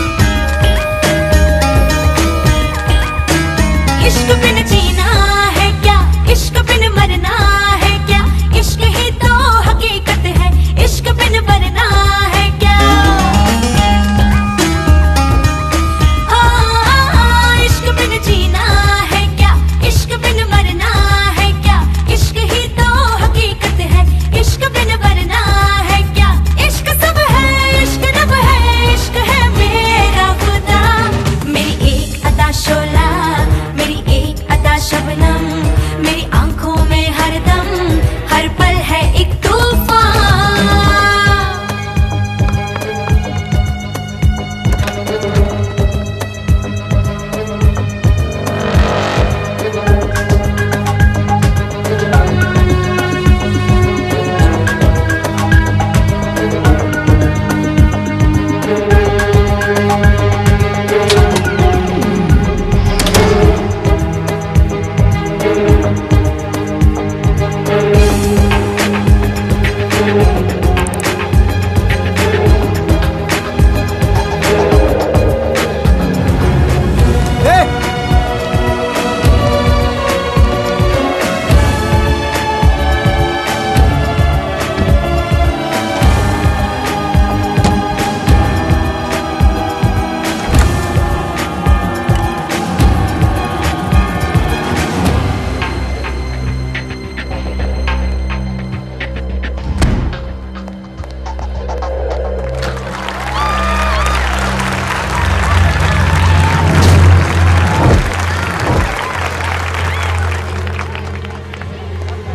इश्क बिन जीना है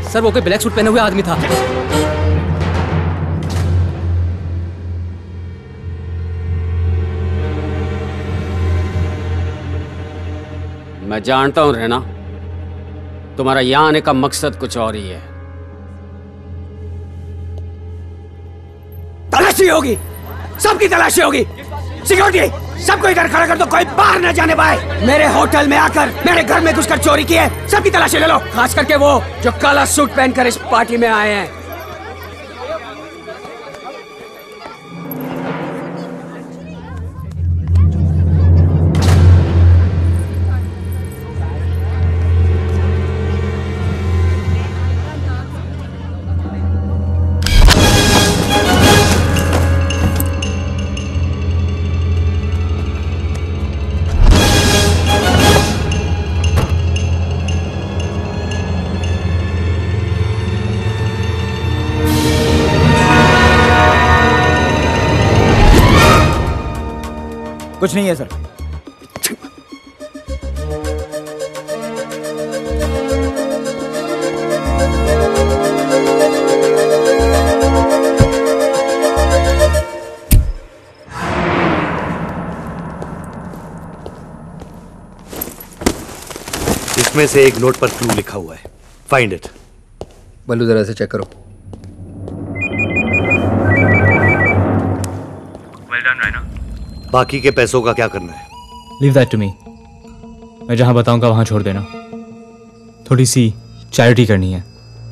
सर वो कोई ब्लैक सूट पहने हुए आदमी था। मैं जानता हूं रैना, तुम्हारा यहां आने का मकसद कुछ और ही है। तलाशी होगी, सबकी तलाशी होगी। सिक्योरिटी, सबको इधर खड़ा कर दो, कोई बाहर न जाने पाए। मेरे होटल में आकर मेरे घर में घुसकर चोरी की है, सबकी तलाशी ले लो, खास करके वो जो काला सूट पहनकर इस पार्टी में आए हैं। कुछ नहीं है सर। इसमें से एक नोट पर क्लू लिखा हुआ है। Find it. बल्लू जरा से चेक करो। Well done Raina. बाकी के पैसों का क्या करना है? Leave that to me. मैं जहां बताऊंगा वहां छोड़ देना। थोड़ी सी चैरिटी करनी है।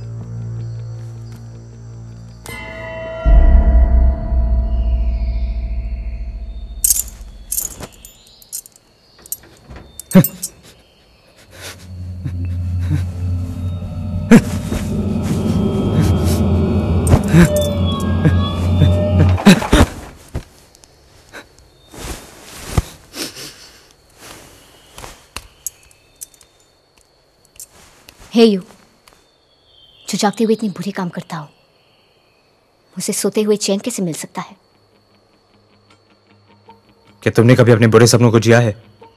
हे यू, जो जागते हुए इतनी बुरी काम करता हो, उसे सोते हुए चैन कैसे मिल सकता है? क्या तुमने कभी अपने बुरे सपनों को जिया है?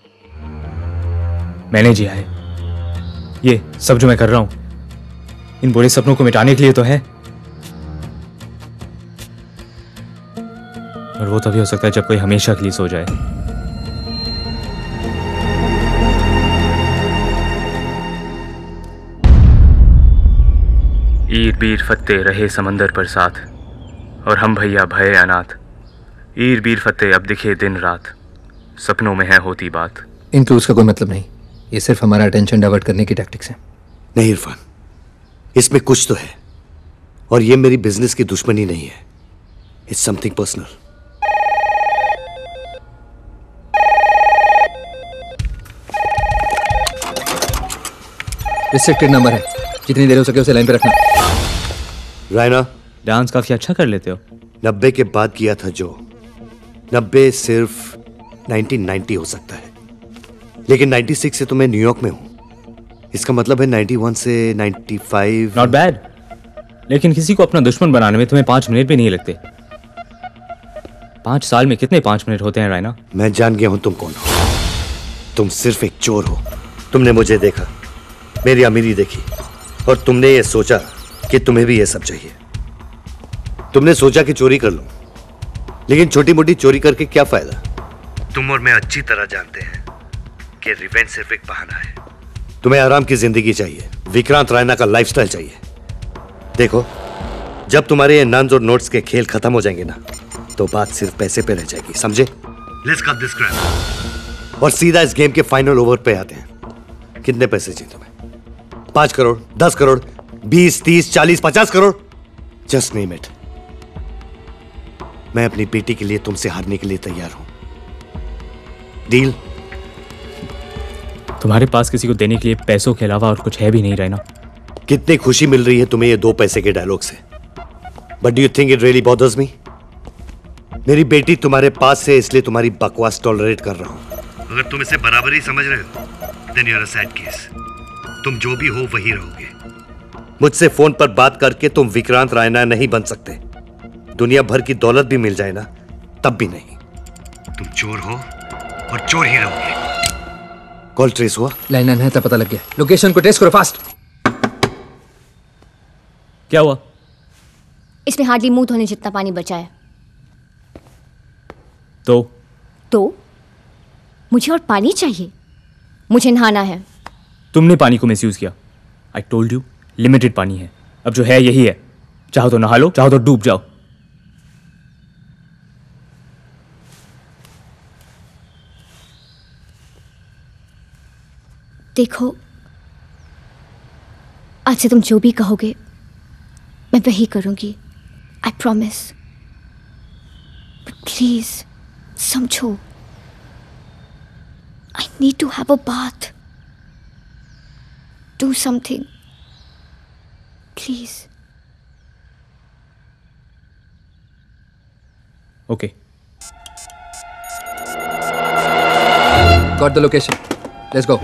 मैंने जिया है। ये सब जो मैं कर रहा हूं इन बुरे सपनों को मिटाने के लिए तो है। और वो तभी हो सकता है जब कोई हमेशा के लिए सो जाए। ईर बीर फत्ते रहे समंदर पर साथ, और हम भैया भये अनाथ। ईर बीर फत्ते अब दिखे दिन रात, सपनों में है होती बात। इन क्लूज का कोई मतलब नहीं, ये सिर्फ हमारा अटेंशन डाइवर्ट करने की टैक्टिक्स हैं। नहीं इरफान, इसमें कुछ तो है, और ये मेरी बिजनेस की दुश्मनी नहीं है। It's something personal. Restricted number है, जितनी देर हो सके उसे लाइन पे रखना। रायना, डांस काफी अच्छा कर लेते हो। 90 के बाद किया था जो। 90 सिर्फ 1990 हो सकता है, लेकिन 96 से तो मैं न्यूयॉर्क में हूं। इसका मतलब है 91 से 95। नॉट बैड, लेकिन किसी को अपना दुश्मन बनाने में तुम्हें 5 मिनट भी नहीं लगते। 5 साल में कितने 5 मिनट होते हैं रायना? मैं जान गया हूं तुम कौन हो। तुम सिर्फ एक चोर हो। तुमने मुझे देखा, मेरी अमीरी देखी, और तुमने ये सोचा कि तुम्हें भी ये सब चाहिए। तुमने सोचा कि चोरी कर लूं, लेकिन छोटी मोटी चोरी करके क्या फायदा? तुम और मैं अच्छी तरह जानते हैं कि रिवेंज सिर्फ एक बहाना है। तुम्हें आराम की जिंदगी चाहिए, विक्रांत रायना का लाइफस्टाइल चाहिए। देखो, जब तुम्हारे ये नन्स और नोट्स के खेल खत्म हो जाएंगे ना, तो बात सिर्फ पैसे पे रह जाएगी, समझे? लेट्स कट दिस क्रैप और सीधा इस गेम के फाइनल ओवर पे आते हैं। कितने पैसे चाहिए तुम्हें? 5 crore, 10 crore, 20, 30, 40, 50 crore? Just name it. मैं अपनी बेटी के लिए तुमसे हारने के लिए तैयार हूं। डील? तुम्हारे पास किसी को देने के लिए पैसों के अलावा और कुछ है भी नहीं रायना। कितनी खुशी मिल रही है तुम्हें ये 2 पैसे के डायलॉग से, but do you think it really bothers me? मेरी बेटी तुम्हारे पास है, इसलिए तुम्हारी बकवास टॉलरेट कर रहा हूं। अगर तुम इसे बराबरी समझ रहे हो, then you are a sad case. तुम जो भी हो वही रहोगे। मुझसे फोन पर बात करके तुम विक्रांत रायना नहीं बन सकते। दुनिया भर की दौलत भी मिल जाए ना, तब भी नहीं। तुम चोर हो और चोर ही रहोगे। कॉल ट्रेस हुआ? लाइन है, पता लग गया। लोकेशन को ट्रेस करो फास्ट। क्या हुआ? इसमें हार्डली मुंह धोने जितना पानी बचा है। तो मुझे और पानी चाहिए। मुझे नहाना है। तुमने पानी को मिसयूज किया। आई टोल्ड यू लिमिटेड पानी है। अब जो है यही है। चाहो तो नहा लो, चाहो तो डूब जाओ। देखो, आज से तुम जो भी कहोगे मैं वही करूंगी। I promise. बट प्लीज समझो, I need to have a bath. Do something please. Okay. Got the location. Let's go.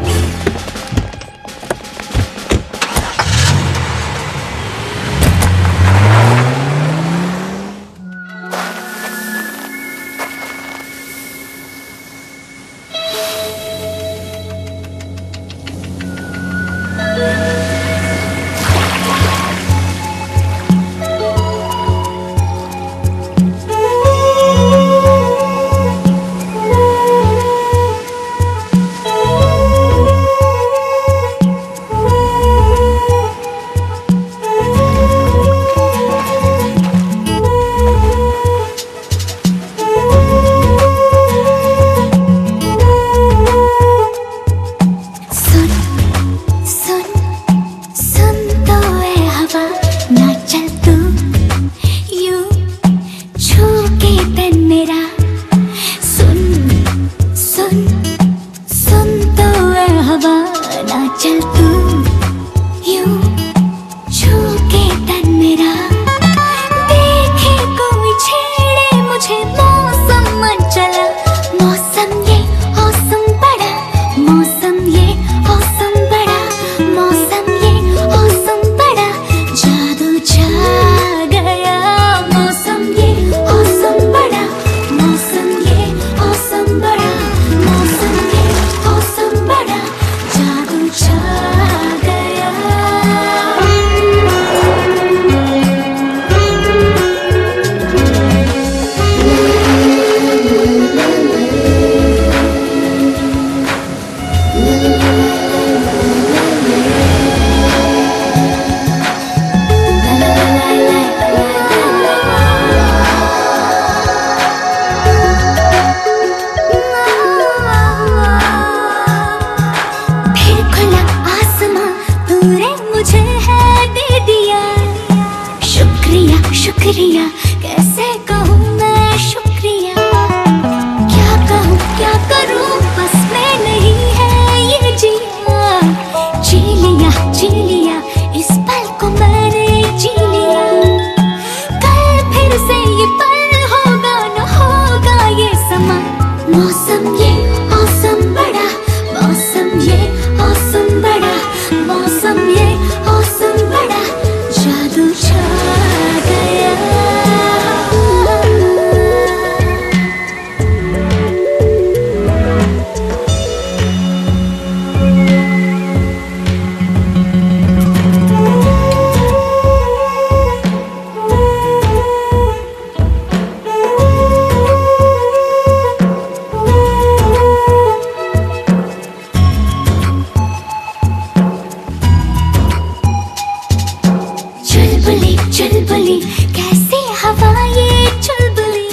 चुलबुली कैसी हवा ये चुलबुली,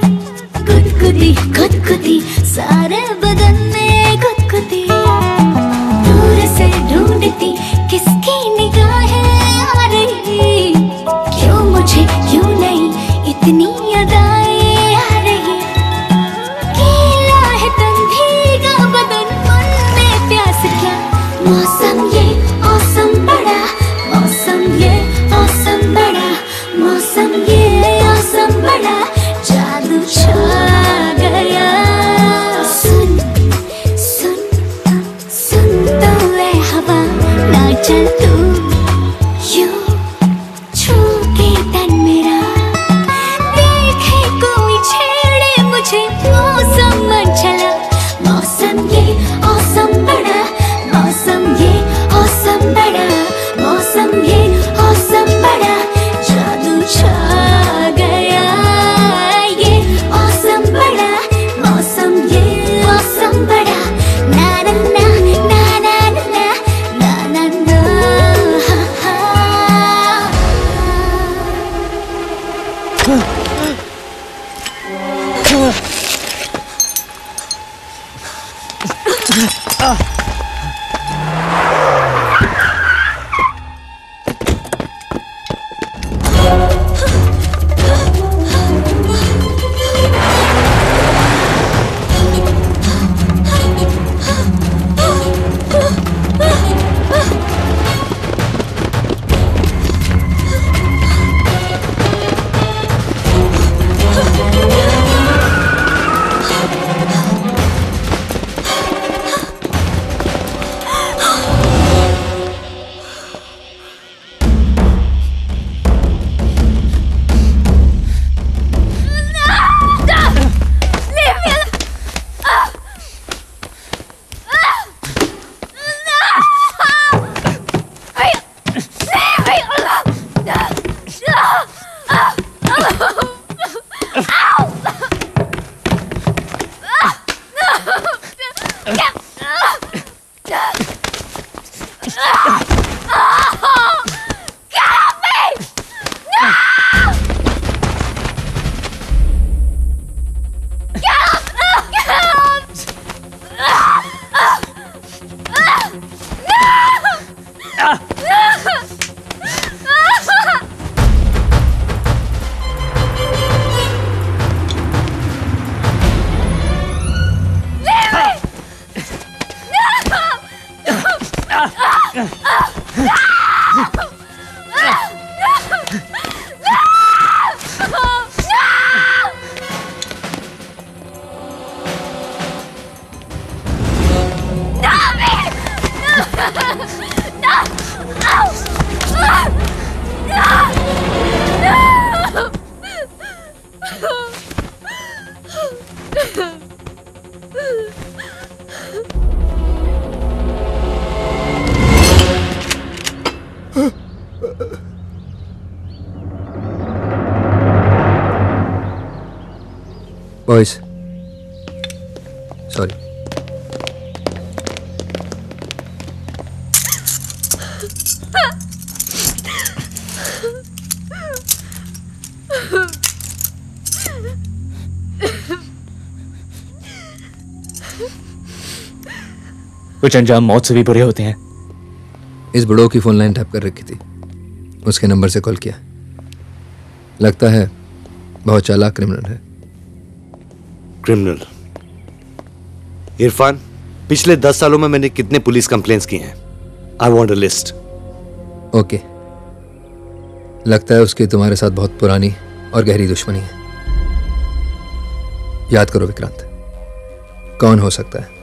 गुदगुदी गुदगुदी सारे बदन में गुदगुदी, दूर से ढूंढती किसकी निगाहें आ रही, क्यों मुझे क्यों नहीं इतनी अदाएं आ रही, गीला है तन भीगा बदन मन में प्यास क्या, मौसम ये मौसम बड़ा, मौसम ये मौसम बड़ा, मौसम ये मौसम बड़ा, जादू छा गया। सुन सुन सुन तो ऐ हवा ना चल तू यूं छू के तन मेरा, देखे कोई छेड़े मुझे मौसम चला, मौसम ये मौसम बड़ा, मौसम ये मौसम बड़ा, मौसम ये मौसम बड़ा, बॉयज, सॉरी। कुछ अंजाम मौत से भी बुरे होते हैं। इस बुढ़ो की फोन लाइन टैप कर रखी थी, उसके नंबर से कॉल किया। लगता है बहुत चालाक क्रिमिनल है। क्रिमिनल? इरफान, पिछले 10 सालों में मैंने कितने पुलिस कंप्लेंट्स की हैं? I want a list. Okay, लगता है उसकी तुम्हारे साथ बहुत पुरानी और गहरी दुश्मनी है। याद करो विक्रांत, कौन हो सकता है?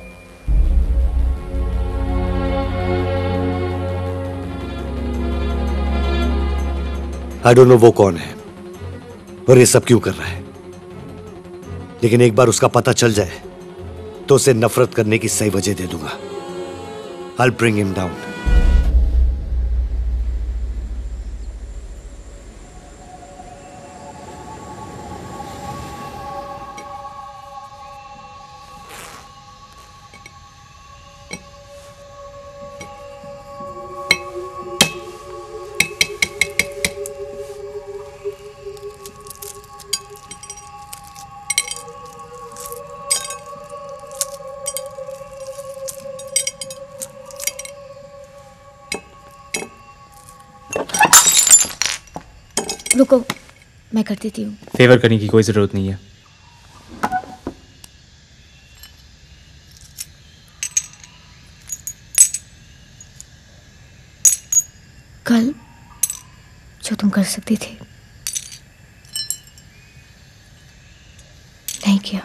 आई डोंट नो वो कौन है और ये सब क्यों कर रहा है, लेकिन एक बार उसका पता चल जाए तो उसे नफरत करने की सही वजह दे दूंगा। I'll bring him down. रुको, मैं कर देती हूँ। फेवर करने की कोई जरूरत नहीं है। कल जो तुम कर सकती थी नहीं किया।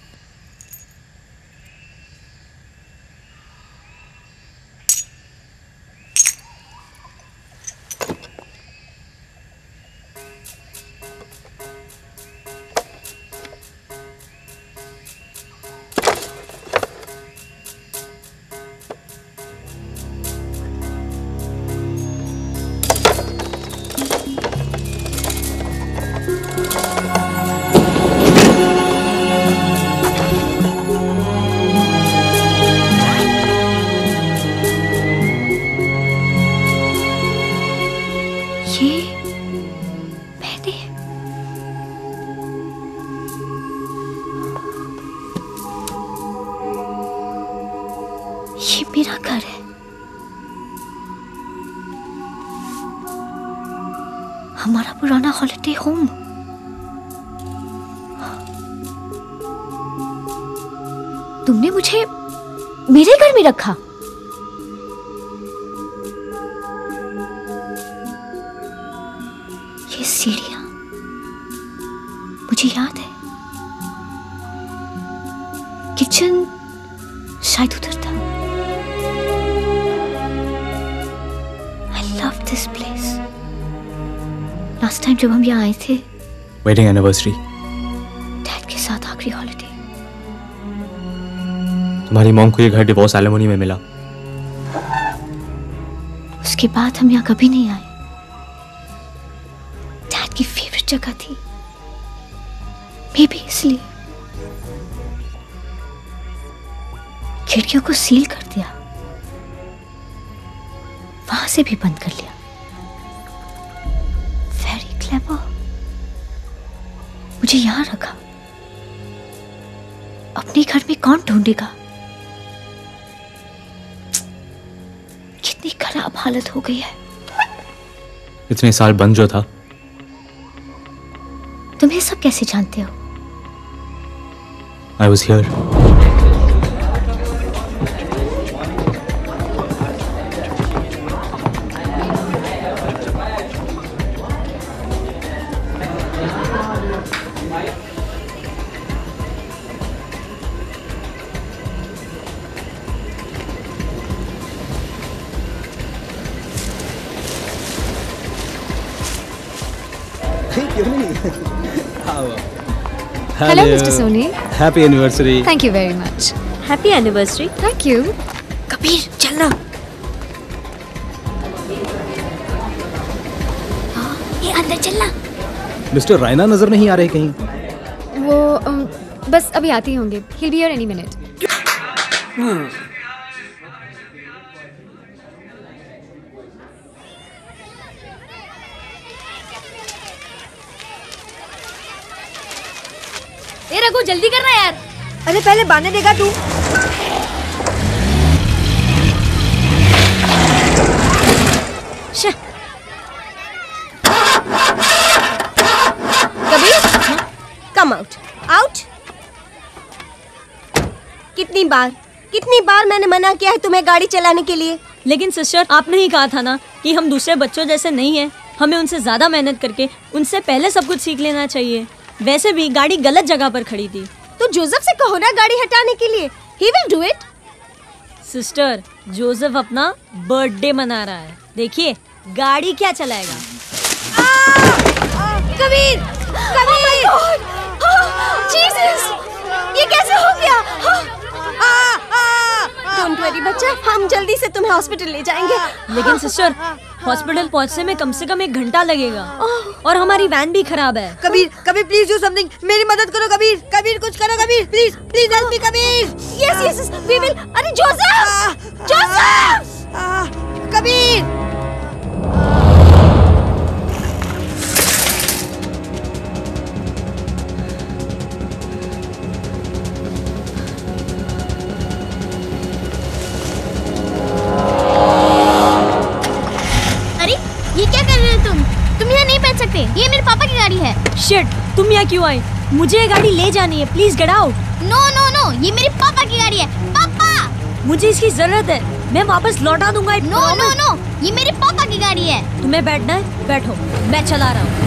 ये मेरा घर है। हमारा पुराना हॉलिडे होम। तुमने मुझे मेरे घर में रखा। ये सीढ़ियां मुझे याद है। किचन शायद उधर था। I love this place. Last time जब हम यहाँ आए थे, वेडिंग एनिवर्सरी, डैड के साथ आखिरी हॉलिडे। तुम्हारी मॉम को ये घर डिवोर्स एलिमनी में मिला। उसके बाद हम यहाँ कभी नहीं आए। डैड की फेवरेट जगह थी, मे बी इसलिए। खिड़कियों को सील कर दिया, वहां से भी बंद कर लिया। Very clever. मुझे यहां रखा। अपने घर में कौन ढूंढेगा? कितनी खराब हालत हो गई है। इतने साल बंद जो था। तुम ये सब कैसे जानते हो? I was here. Hello, Mr. Soni. Happy anniversary. Thank you very much. Happy anniversary. Thank you. Kabir चलना। ये अंदर चलना। मिस्टर रायना नजर नहीं आ रहे कहीं? वो बस अभी आती होंगे। He'll be here any minute. ए रघु जल्दी करना यार। अरे पहले बांधने देगा तू। Kabir, come out. आउट। कितनी बार मैंने मना किया है तुम्हें गाड़ी चलाने के लिए। लेकिन सिस्टर, आपने ही कहा था ना कि हम दूसरे बच्चों जैसे नहीं हैं। हमें उनसे ज्यादा मेहनत करके उनसे पहले सब कुछ सीख लेना चाहिए। वैसे भी गाड़ी गलत जगह पर खड़ी थी। तो जोसेफ से कहो ना गाड़ी हटाने के लिए। He will do it. Sister, Joseph अपना बर्थडे मना रहा है। देखिए गाड़ी क्या चलाएगा। कबीर, कबीर, जीसस, ये कैसे हो गया? डोंट वरी बच्चा, हम जल्दी से तुम्हें हॉस्पिटल ले जाएंगे। लेकिन सिस्टर, हॉस्पिटल पहुंचने में कम से कम 1 घंटा लगेगा और हमारी वैन भी खराब है। Kabir, Kabir please do something. मेरी मदद करो कबीर। कबीर कुछ करो Kabir, please please help me Kabir. Yes yes we will. अरे जोसेफ, जोसेफ, कबीर। ये मेरे पापा की गाड़ी है। शिट, तुम यहाँ क्यों आई? मुझे ये गाड़ी ले जानी है। Please get out. No no no, ये मेरे पापा की गाड़ी है। पापा, मुझे इसकी जरूरत है। मैं वापस लौटा दूंगा। नो नो नो, ये मेरे पापा की गाड़ी है। तुम्हें बैठना है? बैठो, मैं चला रहा हूँ।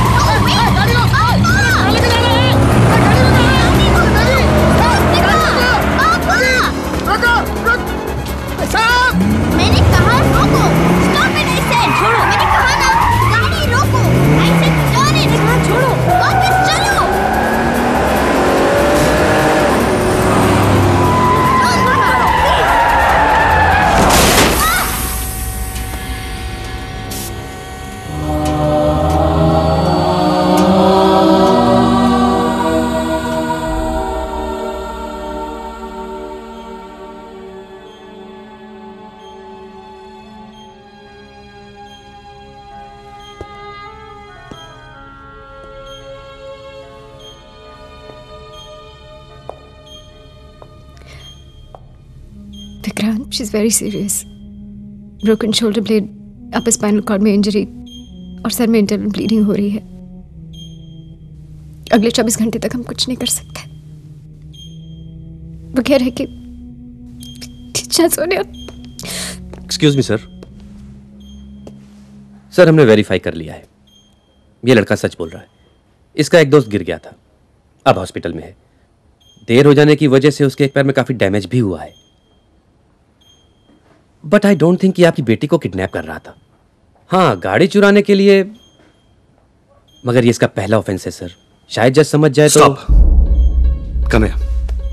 मैंने कहा रोको। Stop it, I said. छोड़ो, मैंने कहा ना गाड़ी रोको। I said turn it. छोड़ो, वापस चलो। Vikrant, she's very serious. Broken shoulder blade, upper spinal cord में इंजरी और सर में इंटरनल ब्लीडिंग हो रही है। अगले 24 घंटे तक हम कुछ नहीं कर सकते। वो कह रहे कि Sonia. Excuse me sir. Sir, हमने वेरीफाई कर लिया है। ये लड़का सच बोल रहा है। इसका एक दोस्त गिर गया था, अब हॉस्पिटल में है। देर हो जाने की वजह से उसके एक पैर में काफी डैमेज भी हुआ है। बट आई डोंट थिंक कि आपकी बेटी को किडनैप कर रहा था। हाँ, गाड़ी चुराने के लिए, मगर ये इसका पहला ऑफेंस है सर। शायद जज समझ जाए तो। कम है।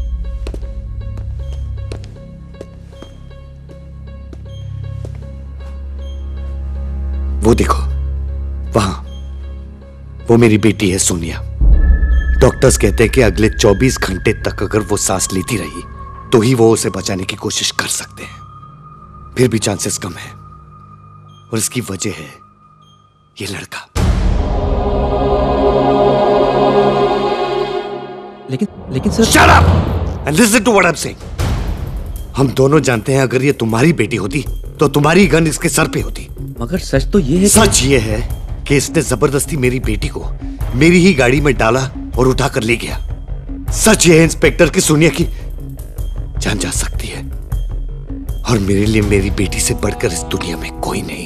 वो देखो वहां, वो मेरी बेटी है सोनिया। डॉक्टर्स कहते हैं कि अगले 24 घंटे तक अगर वो सांस लेती रही तो ही वो उसे बचाने की कोशिश कर सकते हैं। फिर भी चांसेस कम है और इसकी वजह है ये लड़का। लेकिन sir. Shut up and listen to what I'm saying. हम दोनों जानते हैं अगर ये तुम्हारी बेटी होती तो तुम्हारी गन इसके सर पे होती। मगर सच तो ये है। सच ये है कि इसने जबरदस्ती मेरी बेटी को मेरी ही गाड़ी में डाला और उठाकर ले गया। सच ये है इंस्पेक्टर की सोनिया की जान जा सकती है और मेरे लिए मेरी बेटी से बढ़कर इस दुनिया में कोई नहीं।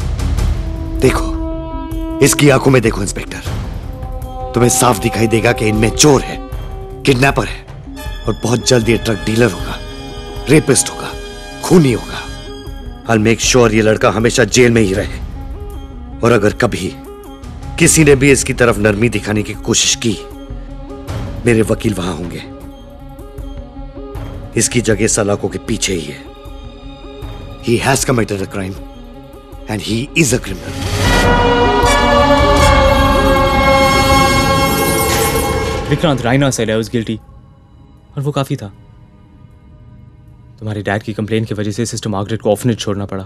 देखो, इसकी आंखों में देखो इंस्पेक्टर, तुम्हें साफ दिखाई देगा कि इनमें चोर है, किडनैपर है और बहुत जल्द ये ट्रक डीलर होगा, रेपिस्ट होगा, खूनी होगा। I'll make sure ये लड़का हमेशा जेल में ही रहे और अगर कभी किसी ने भी इसकी तरफ नरमी दिखाने की कोशिश की, मेरे वकील वहां होंगे। इसकी जगह सलाखों के पीछे ही है। He has committed a crime and he is a criminal. Vikrant Raina said I was guilty, और वो काफी था। तुम्हारे डैड की कंप्लेन की वजह से सिस्टर मार्गरेट को ऑर्फनेज छोड़ना पड़ा।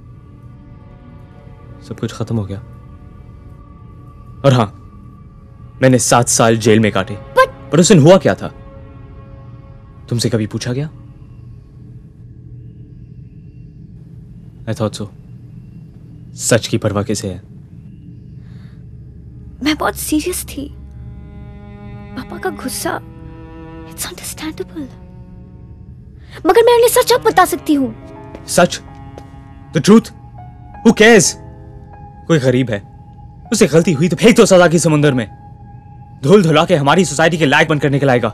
सब कुछ खत्म हो गया। और हाँ, मैंने 7 साल जेल में काटे। पर उस दिन हुआ क्या था? तुमसे कभी पूछा गया? I thought so. सच की परवाह किसे है? मैं बहुत सीरियस थी। पापा का गुस्सा, इट्स अंडरस्टैंडेबल। मगर मैं उन्हें सच अब बता सकती हूँ। सच? The truth? Who cares? कोई गरीब है, उसे गलती हुई तो फेंक दो सजा की समुंदर में। धुल धुला के हमारी सोसाइटी के लायक बंद करने के लाएगा।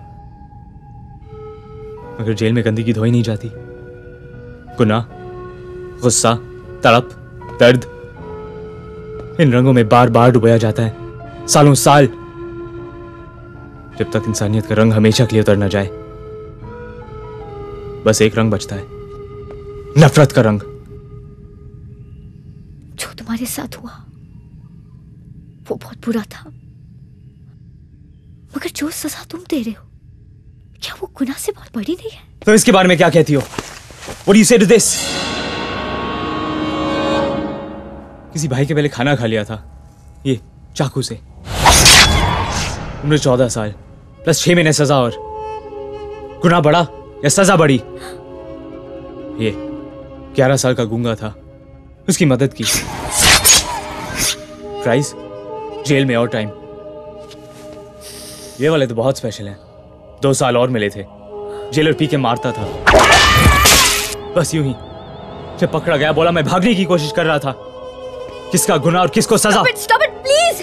मगर जेल में गंदगी धोई नहीं जाती। गुनाह, गुस्सा, तड़प, दर्द, इन रंगों में बार बार डुबाया जाता है, सालों साल, जब तक इंसानियत का रंग हमेशा के लिए उतर न जाए। बस एक रंग बचता है, नफरत का रंग। जो तुम्हारे साथ हुआ वो बहुत बुरा था, मगर जो सजा तुम दे रहे हो, क्या वो गुनाह से बहुत बड़ी नहीं है? तो इसके बारे में क्या कहती हो? What do you say to this? किसी भाई के पहले खाना खा लिया था, ये चाकू से। उम्र 14 साल प्लस 6 महीने सजा, और गुनाह बड़ा या सजा बड़ी? ये 11 साल का गूंगा था, उसकी मदद की। प्राइस जेल में और टाइम। ये वाले तो बहुत स्पेशल हैं। 2 साल और मिले थे। जेलर पी के मारता था। बस यूं ही जब पकड़ा गया बोला मैं भागने की कोशिश कर रहा था। किसका गुनाह और किसको सजा? Stop it, please!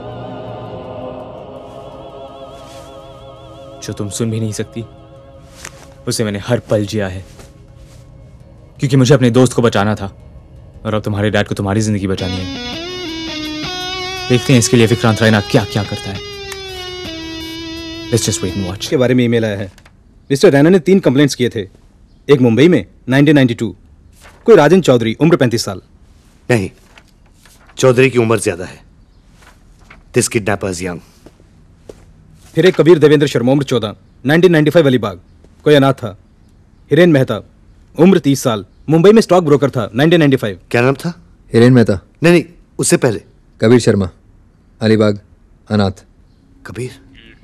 जो तुम सुन भी नहीं सकती, उसे मैंने हर पल जिया है, क्योंकि मुझे अपने दोस्त को बचाना था, और अब तुम्हारे डैड को तुम्हारी जिंदगी बचानी है। देखते हैं इसके लिए विक्रांत रायना क्या क्या करता है। Let's just wait and watch. के बारे में ईमेल आया है। मिस्टर रैना ने 3 कंप्लेंट्स किए थे। एक मुंबई में 1992, कोई राजन चौधरी उम्र 35 साल। नहीं, चौधरी की उम्र ज्यादा है। This kidnapper is young. फिर एक कबीर देवेंद्र शर्मा उम्र 14, 1995 अलीबाग, कोई अनाथ था। हिरेन मेहता उम्र 30 साल, मुंबई में स्टॉक ब्रोकर था, 1995। क्या नाम था? हिरेन मेहता। नहीं, उससे पहले कबीर शर्मा, अलीबाग, अनाथ। Kabir?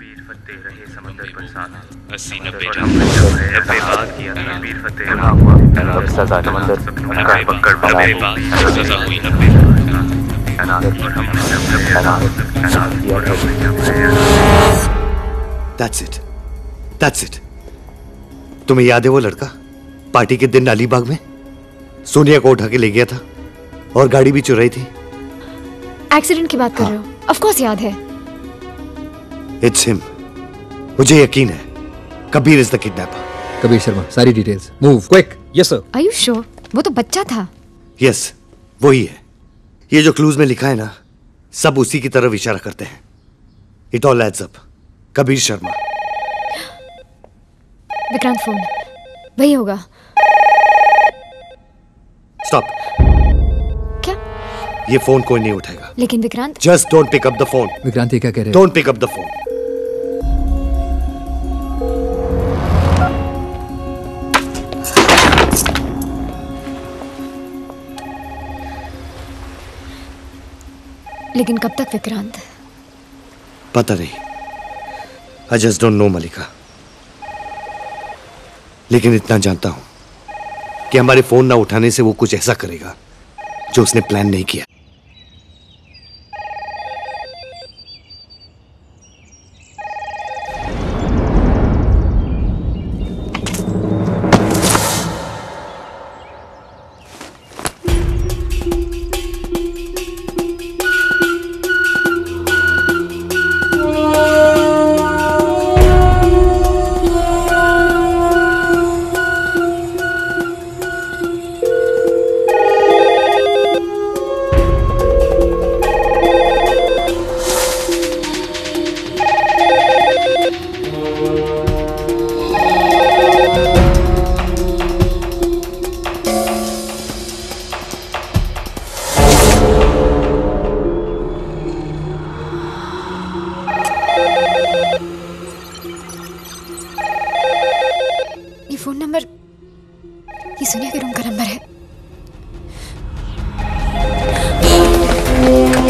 That's it. That's it. तुम्हें याद है वो लड़का पार्टी के दिन अलीबाग में सोनिया को उठा के ले गया था और गाड़ी भी चुराई थी? एक्सीडेंट की बात कर रहे हो? ऑफ कोर्स याद है। It's him. मुझे यकीन है Kabir is the kidnapper. Kabir Sharma, सारी details. Move quick. Yes sir. Are you sure? वो तो बच्चा था। यस, वही है। ये जो क्लूज में लिखा है ना, सब उसी की तरफ इशारा करते हैं। It all adds up. Kabir Sharma. Vikrant phone, वही होगा। स्टॉप। क्या? ये फोन कोई नहीं उठाएगा। लेकिन Vikrant. Just don't pick up the phone. Vikrant ये क्या कह रहे हैं? Don't pick up the phone. लेकिन कब तक विक्रांत? पता नहीं। I just don't know मलिका। लेकिन इतना जानता हूं कि हमारे फोन ना उठाने से वो कुछ ऐसा करेगा जो उसने प्लान नहीं किया।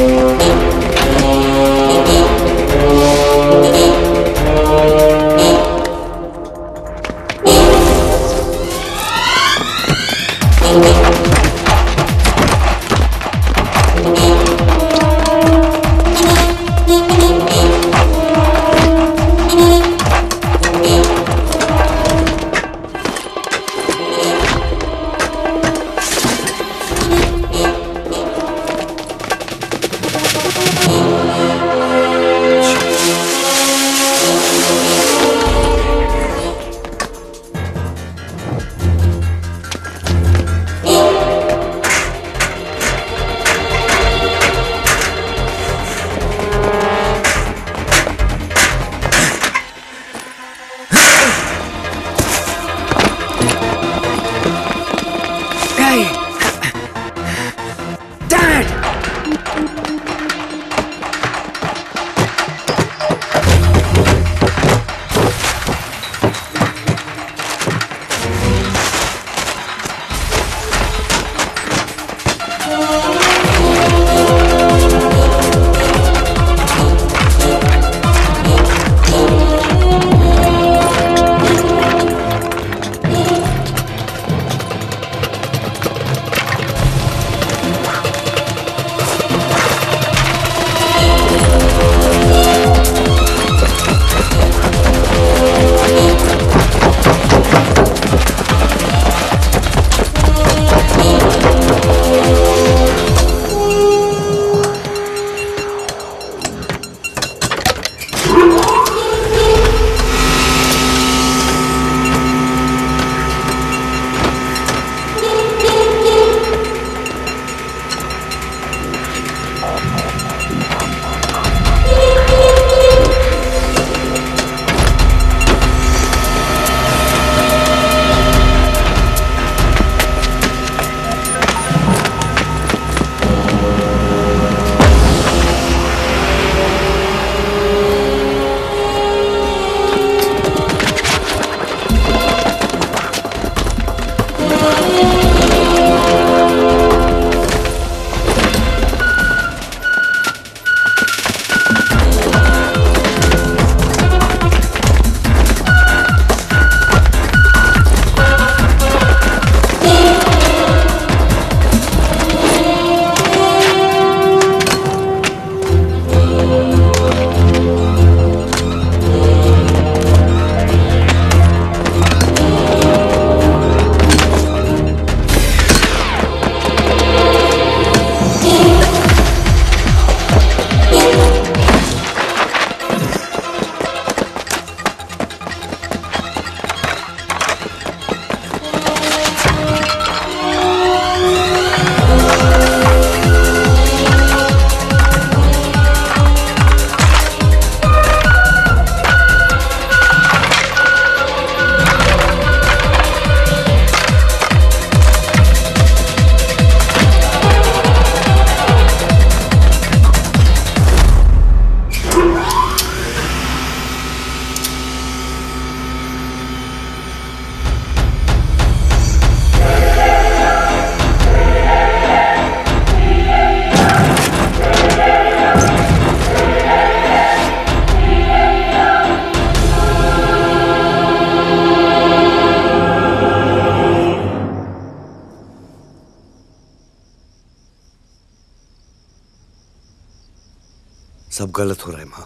सब गलत हो रहा है माँ।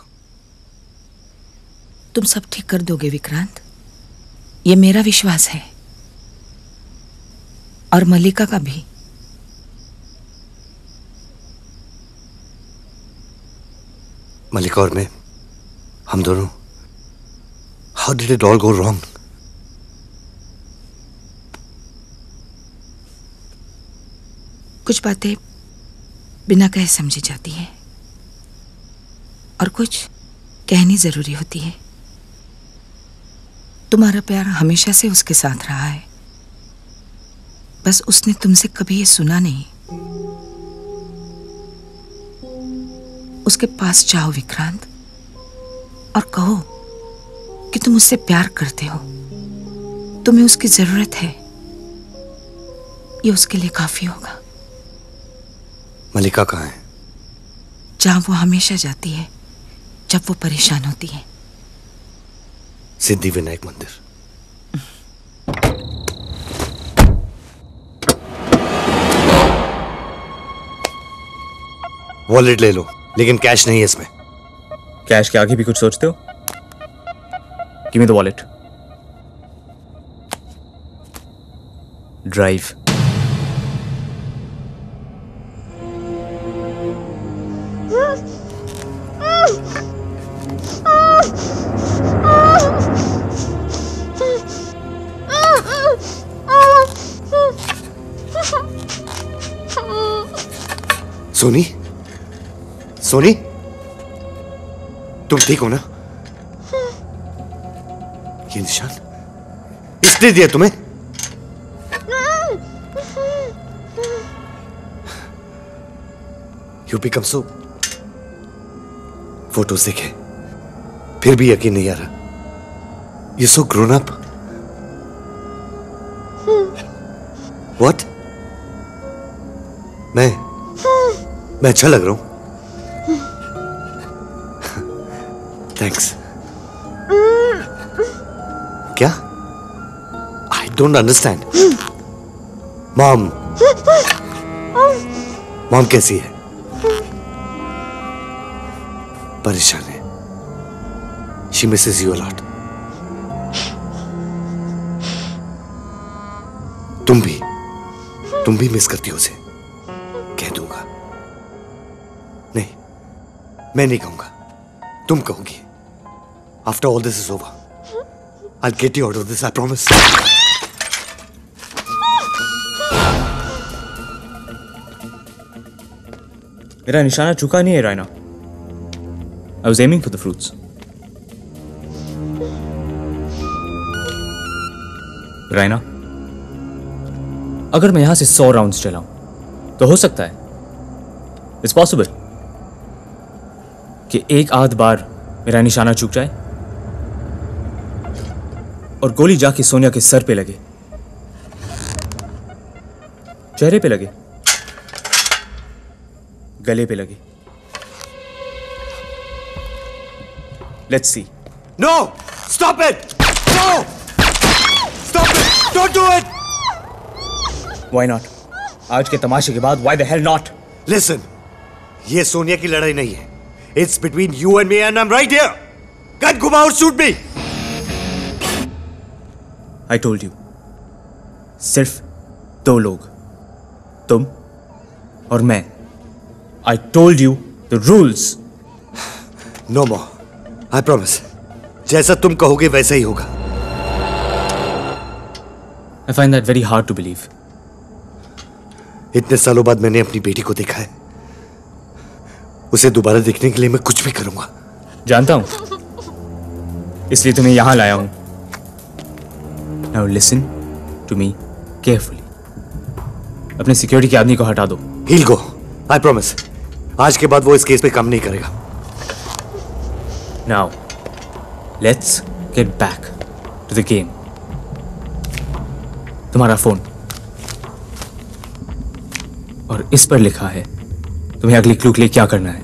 तुम सब ठीक कर दोगे विक्रांत, ये मेरा विश्वास है और मल्लिका का भी। मल्लिका और मैं, हम दोनों, how did it all go wrong? कुछ बातें बिना कहे समझी जाती हैं और कुछ कहनी जरूरी होती है। तुम्हारा प्यार हमेशा से उसके साथ रहा है, बस उसने तुमसे कभी ये सुना नहीं। उसके पास जाओ विक्रांत और कहो कि तुम उससे प्यार करते हो, तुम्हें उसकी जरूरत है, ये उसके लिए काफी होगा। मल्लिका कहाँ है? जहां वो हमेशा जाती है जब वो परेशान होती है। सिद्धि विनायक मंदिर। वॉलेट ले लो, लेकिन कैश नहीं है इसमें। कैश के आगे भी कुछ सोचते हो? Give me the wallet. Drive. Soni, Soni, तुम ठीक हो ना? ये निशान इसने दिया तुम्हें? You become so. फोटोज देखे फिर भी यकीन नहीं आ रहा। You so grown up. What? मैं अच्छा लग रहा हूं? थैंक्स। क्या? I don't understand. Mom, mom कैसी है? परेशान है। She misses you a lot. तुम भी मिस करती हो उसे? कह दूंगा। नहीं, मैं नहीं कहूंगा, तुम कहोगी। After all this is over, I will get you out of this, I promise. मेरा निशाना चुका नहीं है Raina. I was aiming for the fruits. Raina, अगर मैं यहां से 100 राउंड्स चलाऊं तो हो सकता है, इट्स पॉसिबल, कि एक आध बार मेरा निशाना चूक जाए और गोली जाके सोनिया के सर पे लगे, चेहरे पे लगे, गले पे लगे। Let's see. No, stop it! No! Stop it! Don't do it! Why not? आज के तमाशे के बाद why the hell not? Listen, ये सोनिया की लड़ाई नहीं है। It's between you and me and I'm right here. Can't come out, shoot me. I told you. सिर्फ 2 लोग, तुम और मैं। I told you the rules. No more. I promise. जैसा तुम कहोगे वैसा ही होगा। I find that very hard to believe. इतने सालों बाद मैंने अपनी बेटी को देखा है। उसे दोबारा देखने के लिए मैं कुछ भी करूंगा। जानता हूं, इसलिए तुम्हें यहां लाया हूं। Now listen to me carefully. अपने सिक्योरिटी के आदमी को हटा दो। He'll go. I promise. आज के बाद वो इस केस पे काम नहीं करेगा। Now, let's get back to the game. तुम्हारा फोन, और इस पर लिखा है तुम्हें अगली क्लू के लिए क्या करना है।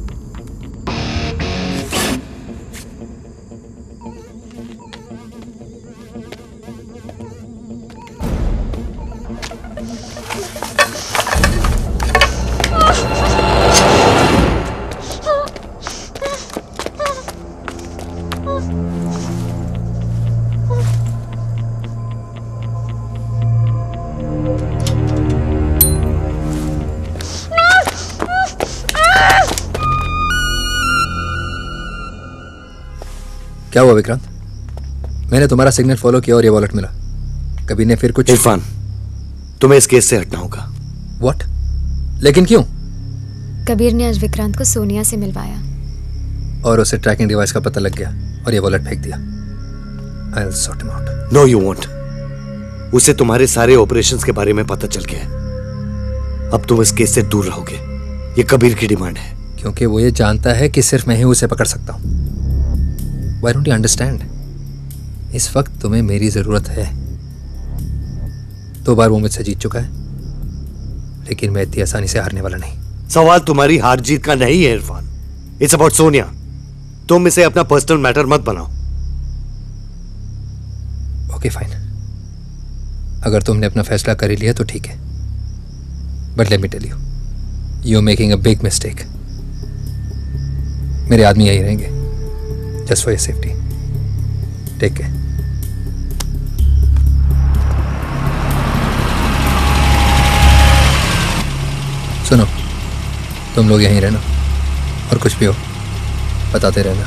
क्या हुआ विक्रांत? मैंने तुम्हारा सिग्नल फॉलो किया और ये वॉलेट मिला। कबीर ने फिर कुछ? इरफान, तुम्हें इस केस से हटना होगा। व्हाट? लेकिन क्यों? कबीर ने आज विक्रांत को सोनिया से मिलवाया और उसे ट्रैकिंग डिवाइस का पता लग गया और ये वॉलेट फेंक दिया। I will sort him out. No you won't. उसे तुम्हारे सारे ऑपरेशंस के बारे में पता चल गया है। अब तुम इस केस से दूर रहोगे। ये कबीर की डिमांड है। क्योंकि वो ये जानता है कि सिर्फ मैं ही उसे पकड़ सकता हूं। Why don't you understand? इस वक्त तुम्हें मेरी जरूरत है। 2 बार वो मुझसे जीत चुका है, लेकिन मैं इतनी आसानी से हारने वाला नहीं। सवाल तुम्हारी हार जीत का नहीं है इरफान, इट्स अबाउट सोनिया। तुम इसे अपना पर्सनल मैटर मत बनाओ। ओके फाइन, अगर तुमने अपना फैसला कर ही लिया तो ठीक है, but let me tell you, you are making a big mistake. मेरे आदमी यही रहेंगे, just for your safety. Take care. सुनो, तुम लोग यहीं रहना और कुछ भी हो बताते रहना।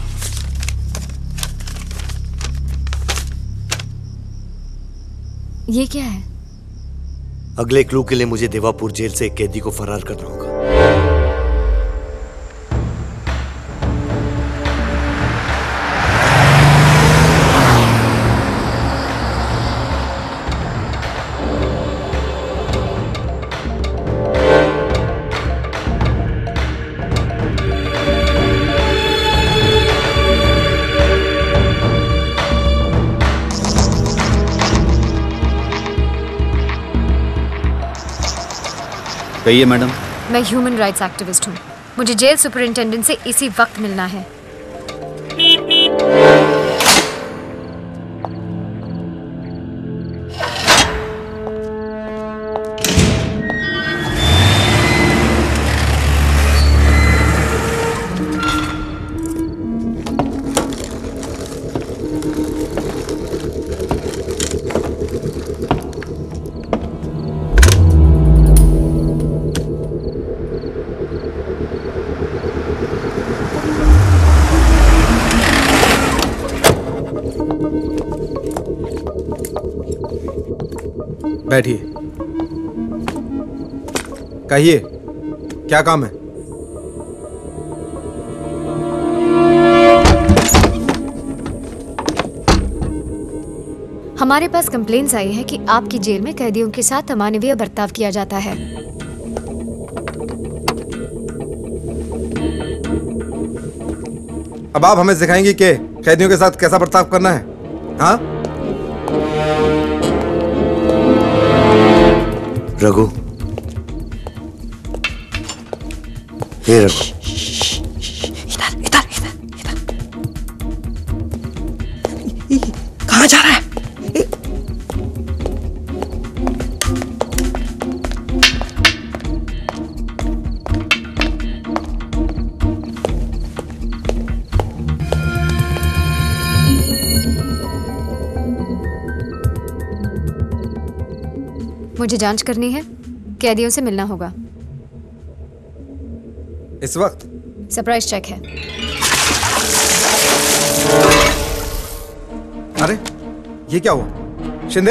ये क्या है? अगले क्लू के लिए मुझे देवापुर जेल से एक कैदी को फरार करना होगा। कहिए मैडम। मैं ह्यूमन राइट्स एक्टिविस्ट हूँ, मुझे जेल सुपरिंटेंडेंट से इसी वक्त मिलना है। बैठिए। कहिए, क्या काम है? हमारे पास कंप्लेंट्स आई है कि आपकी जेल में कैदियों के साथ अमानवीय बर्ताव किया जाता है। अब आप हमें सिखाएंगी कि कैदियों के साथ कैसा बर्ताव करना है? हाँ? रघु, हे रघु, इधर कहाँ जा रहा है? मुझे जांच करनी है, कैदियों से मिलना होगा। इस वक्त? सरप्राइज चेक है। अरे ये क्या हुआ? शिंदे,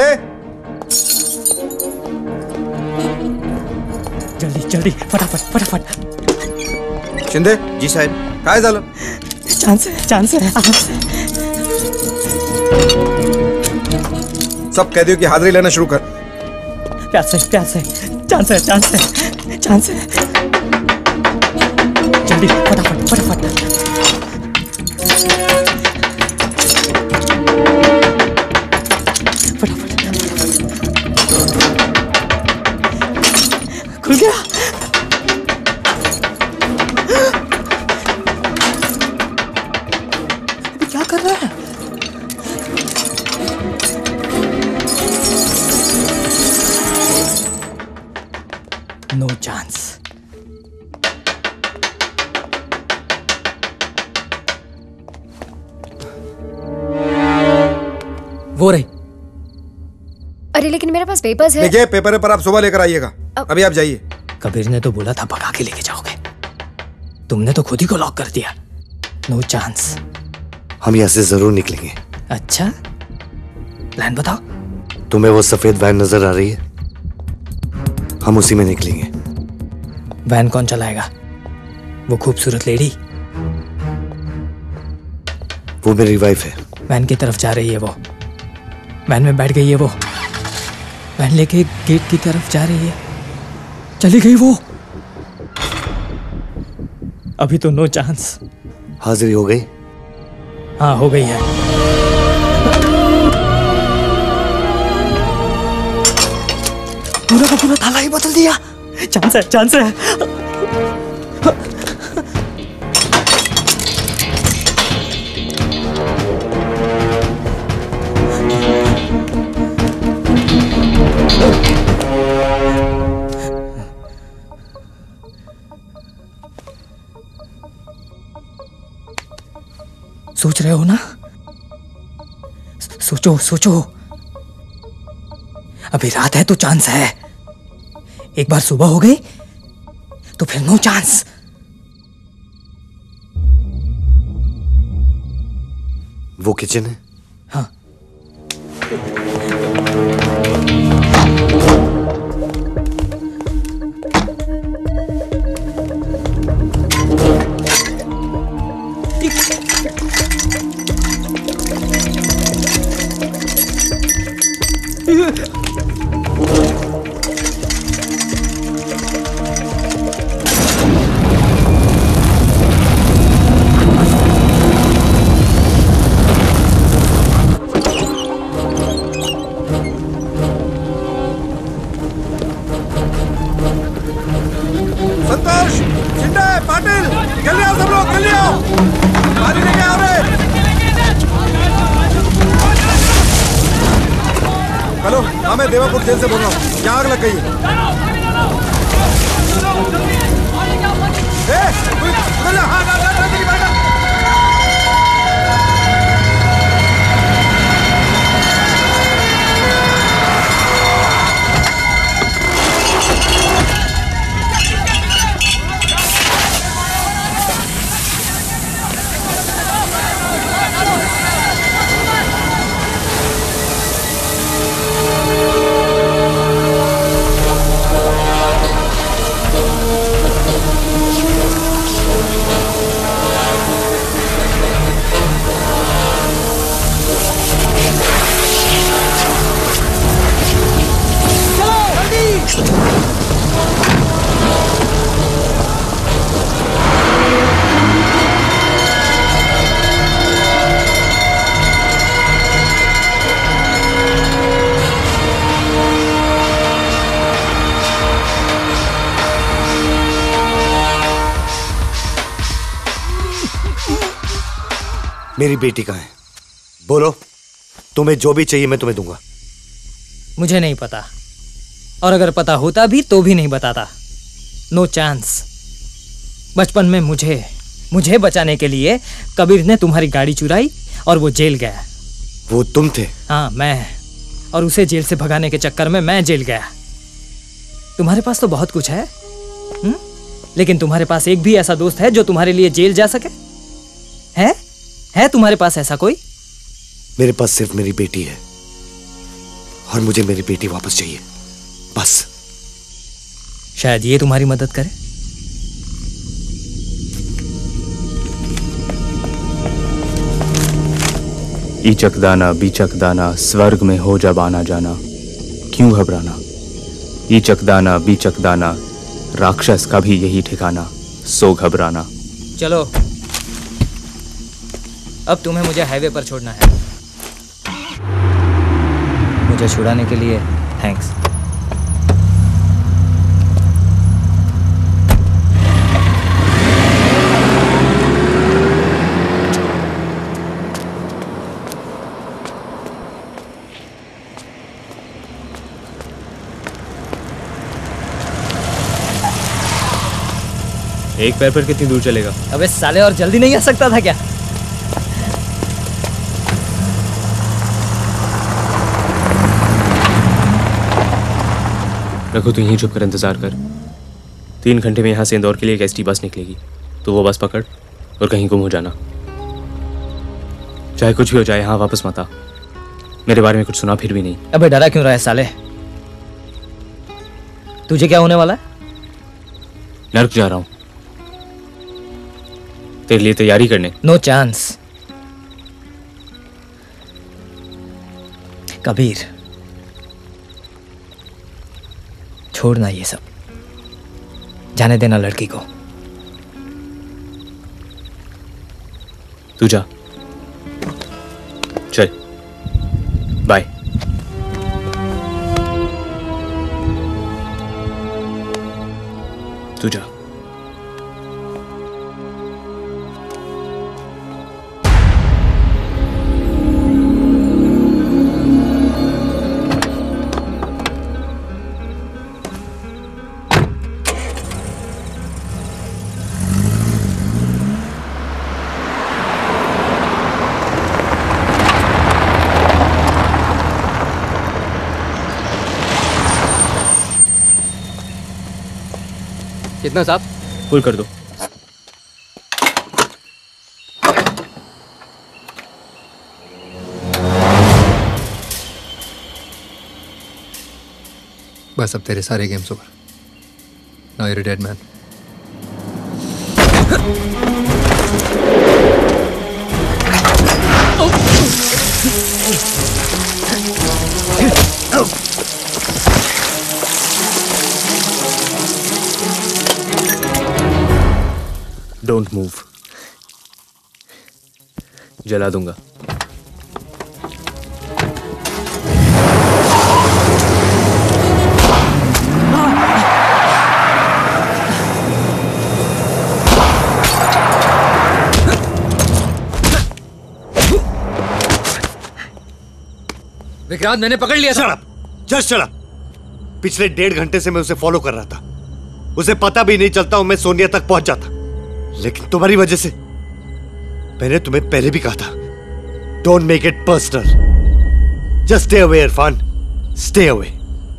जल्दी जल्दी फटाफट फटाफट। शिंदे जी साहब, काय झालं? चांस है आराम से। सब कैदियों की हाजिरी लेना शुरू कर। प्यार से चांस है। जल्दी फटाफट। खुल गया। अभी क्या कर रहा है? No chance. वो रही। अरे लेकिन मेरे पास पेपर्स है। देखिए, पेपर पर आप सुबह लेकर आइएगा। अभी आप जाइए। कबीर ने तो बोला था भगा के लेके जाओगे, तुमने तो खुद ही को लॉक कर दिया। No chance. हम यहाँ से जरूर निकलेंगे। अच्छा, प्लान बताओ। तुम्हें वो सफेद वैन नजर आ रही है? हम उसी में निकलेंगे। वैन कौन चलाएगा? वो खूबसूरत लेडी? वो मेरी वाइफ है। वैन की तरफ जा रही है वो। वैन में बैठ गई है वो। वैन लेके गेट की तरफ जा रही है। चली गई वो। अभी तो नो चांस। हाजिरी हो गई? हाँ, हो गई है। पूरा का पूरा थाला ही बदल दिया। चांस है। सोच रहे हो ना? सोचो सोचो, अभी रात है तो चांस है, एक बार सुबह हो गई तो फिर नो चांस। वो किचन है? हाँ। जेल से बोल रहा हूँ, यहाँ आग लग गई है। मेरी बेटी कहाँ है? बोलो, तुम्हें जो भी चाहिए मैं तुम्हें दूंगा। मुझे नहीं पता, और अगर पता होता भी तो भी नहीं बताता। No chance. बचपन में मुझे बचाने के लिए कबीर ने तुम्हारी गाड़ी चुराई और वो जेल गया। वो तुम थे? हाँ, मैं। और उसे जेल से भगाने के चक्कर में मैं जेल गया। तुम्हारे पास तो बहुत कुछ है, लेकिन तुम्हारे पास एक भी ऐसा दोस्त है जो तुम्हारे लिए जेल जा सके? है तुम्हारे पास ऐसा कोई? मेरे पास सिर्फ मेरी बेटी है, और मुझे मेरी बेटी वापस चाहिए, बस। शायद ये तुम्हारी मदद करे। ईचक दाना बीचक दाना, स्वर्ग में हो जब आना जाना, क्यों घबराना। ईचक दाना बीचक दाना, राक्षस का भी यही ठिकाना, सो घबराना। चलो, अब तुम्हें मुझे हाईवे पर छोड़ना है। मुझे छुड़ाने के लिए थैंक्स। एक पैर पर कितनी दूर चलेगा? अबे साले, और जल्दी नहीं आ सकता था क्या? रघु, तू यहीं चुप कर इंतजार कर। 3 घंटे में यहाँ से इंदौर के लिए एक एसटी बस निकलेगी, तो वो बस पकड़ और कहीं गुम हो जाना। चाहे कुछ भी हो जाए, यहाँ वापस मत आ। मेरे बारे में कुछ सुना फिर भी नहीं। अबे डरा क्यों रहा है साले? तुझे क्या होने वाला है? नर्क जा रहा हूँ तेरे लिए तैयारी करने। No chance. कबीर, छोड़ना ये सब, जाने देना लड़की को। तू जा, चल, बाय। तू जा। पार्टनर साहब पुल कर दो। बस अब तेरे सारे games over. Now you're a dead man. Don't move, जला दूंगा। विक्रांत, मैंने पकड़ लिया। Shut up, just shut up. पिछले 1.5 घंटे से मैं उसे फॉलो कर रहा था। उसे पता भी नहीं चलता हूं मैं सोनिया तक पहुंच जाता, लेकिन तुम्हारी वजह से। मैंने तुम्हें पहले भी कहा था, don't make it personal, just stay away Irfan, stay away.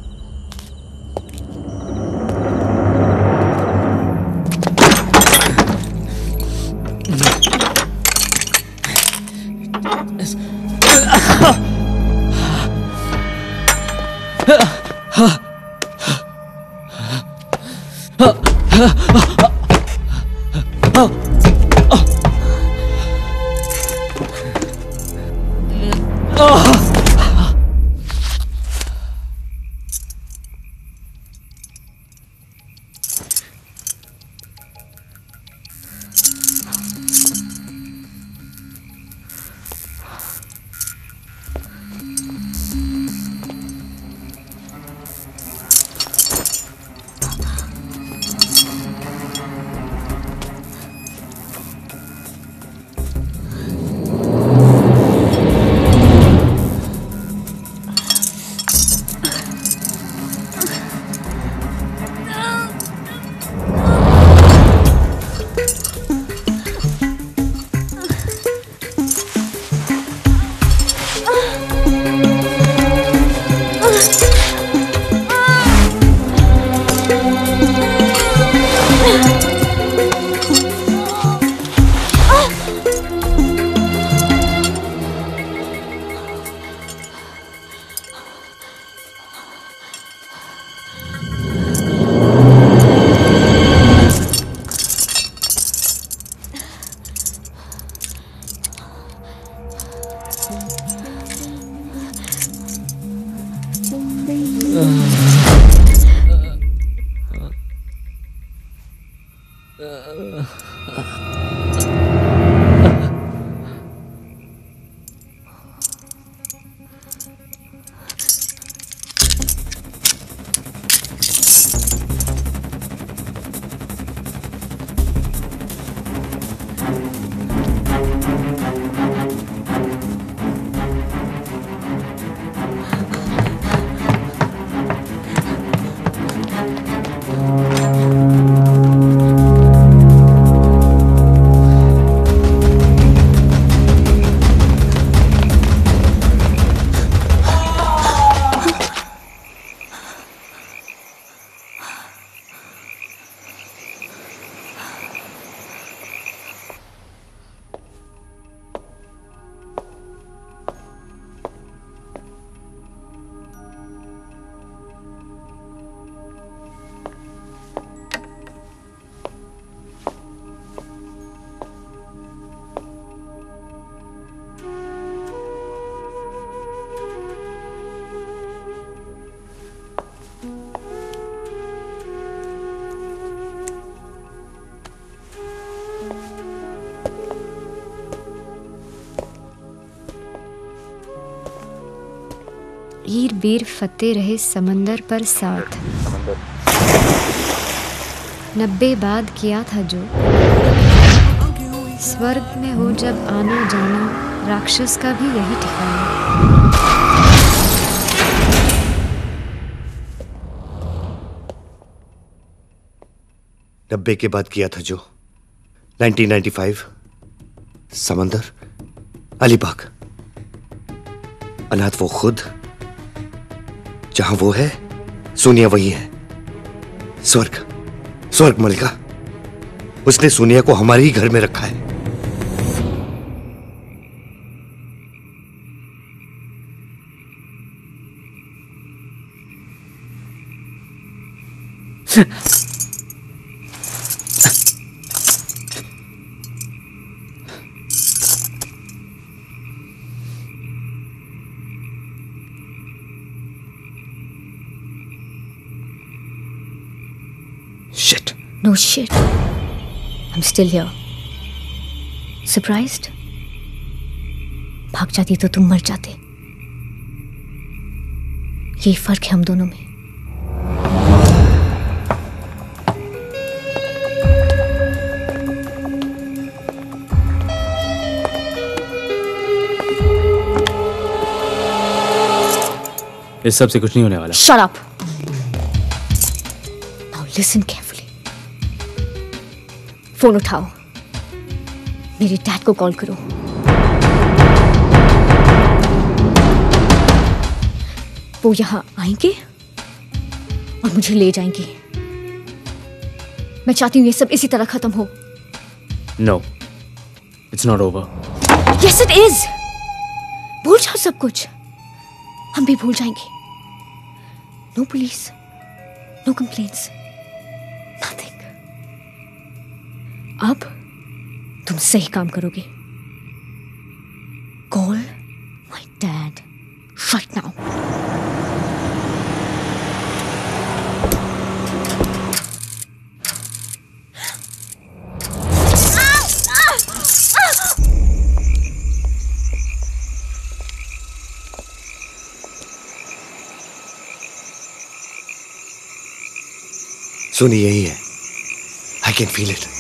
ईर बीर फतेह रहे समंदर पर साथ, 90 बाद किया था जो, स्वर्ग में हो जब आना जाना, राक्षस का भी यही ठिकाना। 90 के बाद किया था जो, 1995, समंदर, अलीबाग, अनाथ वो खुद, जहां वो है सोनिया वही है, स्वर्ग, स्वर्ग मलिका, उसने सोनिया को हमारे ही घर में रखा है। Shit. No shit. I'm still here. Surprised? भाग जाती तो तुम मर जाते। यही फर्क है हम दोनों में। इस सब से कुछ नहीं होने वाला। Shut up. Now listen carefully. Phone उठाओ, मेरे डैड को कॉल करो। वो यहां आएंगे और मुझे ले जाएंगे। मैं चाहती हूं ये सब इसी तरह खत्म हो। No, it's not over. Yes, it is. भूल जाओ सब कुछ। हम भी भूल जाएंगे। No police, no complaints, nothing. अब तुम सही काम करोगे। Call my dad right now. सुनी यही है। I can feel it.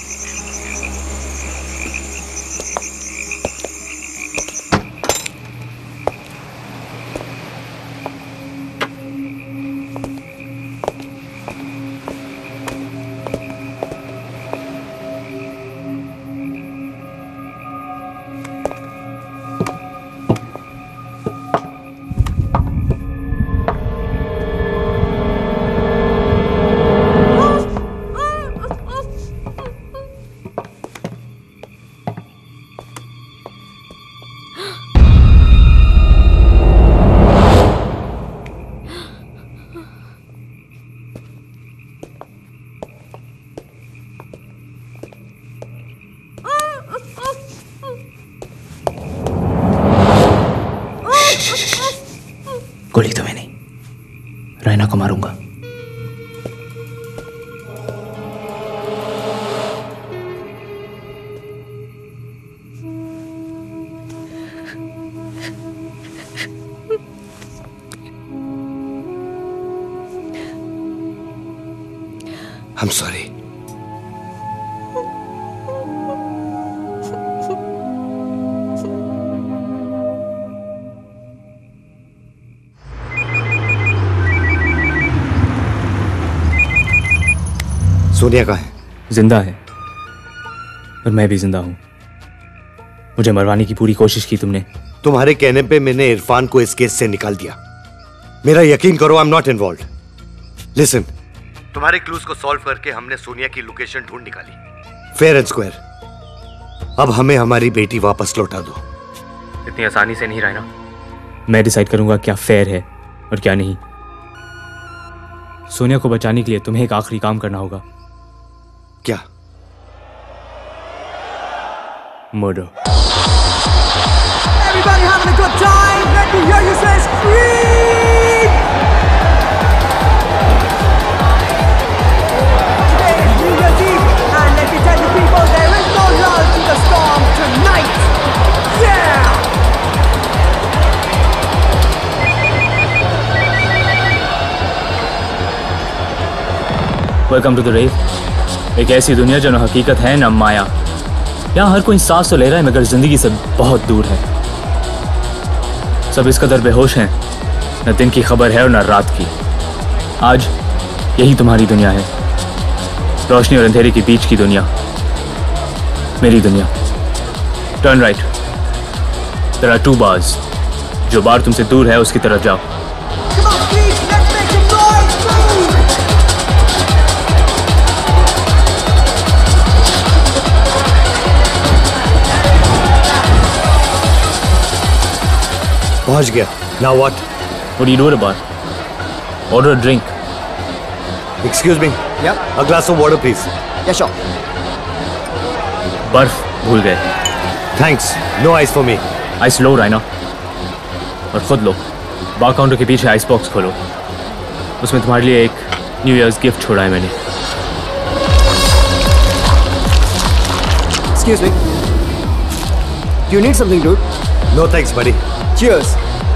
गोली तुम्हें नहीं, रायना को मारूंगा। I'm sorry. सोनिया कहाँ है? जिंदा है, और मैं भी जिंदा हूं। मुझे मरवाने की पूरी कोशिश की तुमने। तुम्हारे कहने पे मैंने इरफान को इस केस से निकाल दिया। मेरा यकीन करो, I am not involved. Listen, तुम्हारे क्लूज को सॉल्व करके हमने सोनिया की लोकेशन ढूंढ निकाली। Fair and square. अब हमें हमारी बेटी वापस लौटा दो। इतनी आसानी से नहीं रायना। मैं डिसाइड करूंगा क्या फेयर है और क्या नहीं। सोनिया को बचाने के लिए तुम्हें एक आखिरी काम करना होगा। क्या? Murder. Everybody having a good time? Let me hear you say scream! Today is New Year's Eve, and let me tell you people, there is no lull to the storm tonight! Yeah! Welcome to the rave. एक ऐसी दुनिया जो न हकीकत है न माया। यहाँ हर कोई सांस तो ले रहा है मगर जिंदगी से बहुत दूर है। सब इस कदर बेहोश हैं, न दिन की खबर है और न रात की। आज यही तुम्हारी दुनिया है, रोशनी और अंधेरे के बीच की दुनिया, मेरी दुनिया। Turn right, there are 2 bars। जो बार तुमसे दूर है उसकी तरफ जाओ। पहुंच गया। Now what? What do you do about? Order a drink. Excuse me. Yeah. A glass of water, please. Yeah, sure. बर्फ भूल गए। Thanks. No ice for me. Ice लो राइना, और खुद लो। बार काउंटर के पीछे आइस बॉक्स खोलो, उसमें तुम्हारे लिए एक न्यू ईयर्स गिफ्ट छोड़ा है मैंने। Excuse me. Do you need something, dude? No thanks, buddy. Cheers.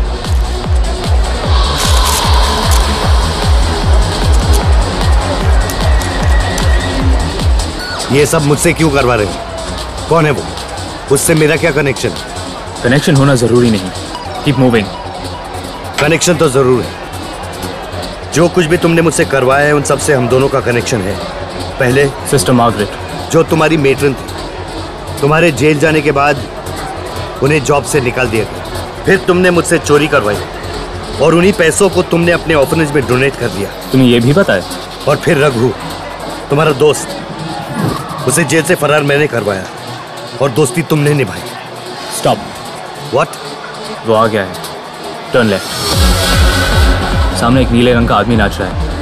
ये सब मुझसे क्यों करवा रहे हो? कौन है वो? उससे मेरा क्या कनेक्शन? कनेक्शन होना जरूरी नहीं। Keep moving. कनेक्शन तो जरूर है। जो कुछ भी तुमने मुझसे करवाया है उन सब से हम दोनों का कनेक्शन है। पहले सिस्टर मार्गरेट, जो तुम्हारी मेट्रन थी, तुम्हारे जेल जाने के बाद उन्हें जॉब से निकाल दिया गया। फिर तुमने मुझसे चोरी करवाई और उन्हीं पैसों को तुमने अपने ऑर्फनेज में डोनेट कर दिया। तुम्हें ये भी पता है? और फिर रघु, तुम्हारा दोस्त, उसे जेल से फरार मैंने करवाया और दोस्ती तुमने निभाई। स्टॉप। व्हाट? वो आ गया है। Turn left. सामने एक नीले रंग का आदमी नाच रहा है।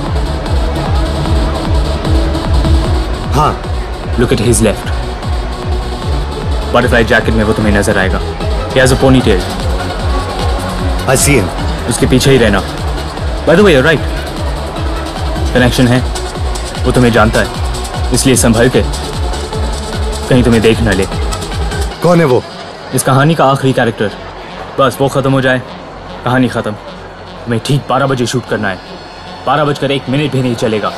हाँ। Look at his left. Butterfly jacket में वो तुम्हें नजर आएगा। He has a ponytail. I see him. उसके पीछे ही रहना। By the way, you're right. Connection है। वो तुम्हें जानता है, इसलिए संभल के, कहीं तुम्हें देख न ले। कौन है वो? इस कहानी का आखिरी कैरेक्टर। बस वो खत्म हो जाए, कहानी खत्म। तुम्हें ठीक 12 बजे शूट करना है। 12:01 भी नहीं चलेगा।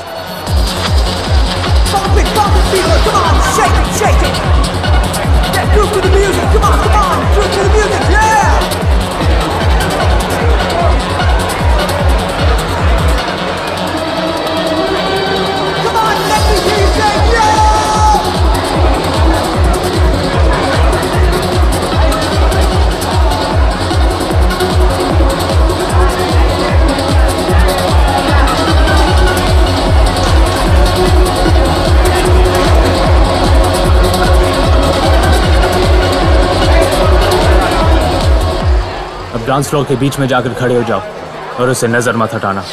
अब डांस फ्लोर के बीच में जाकर खड़े हो जाओ और उसे नजर मत हटाना।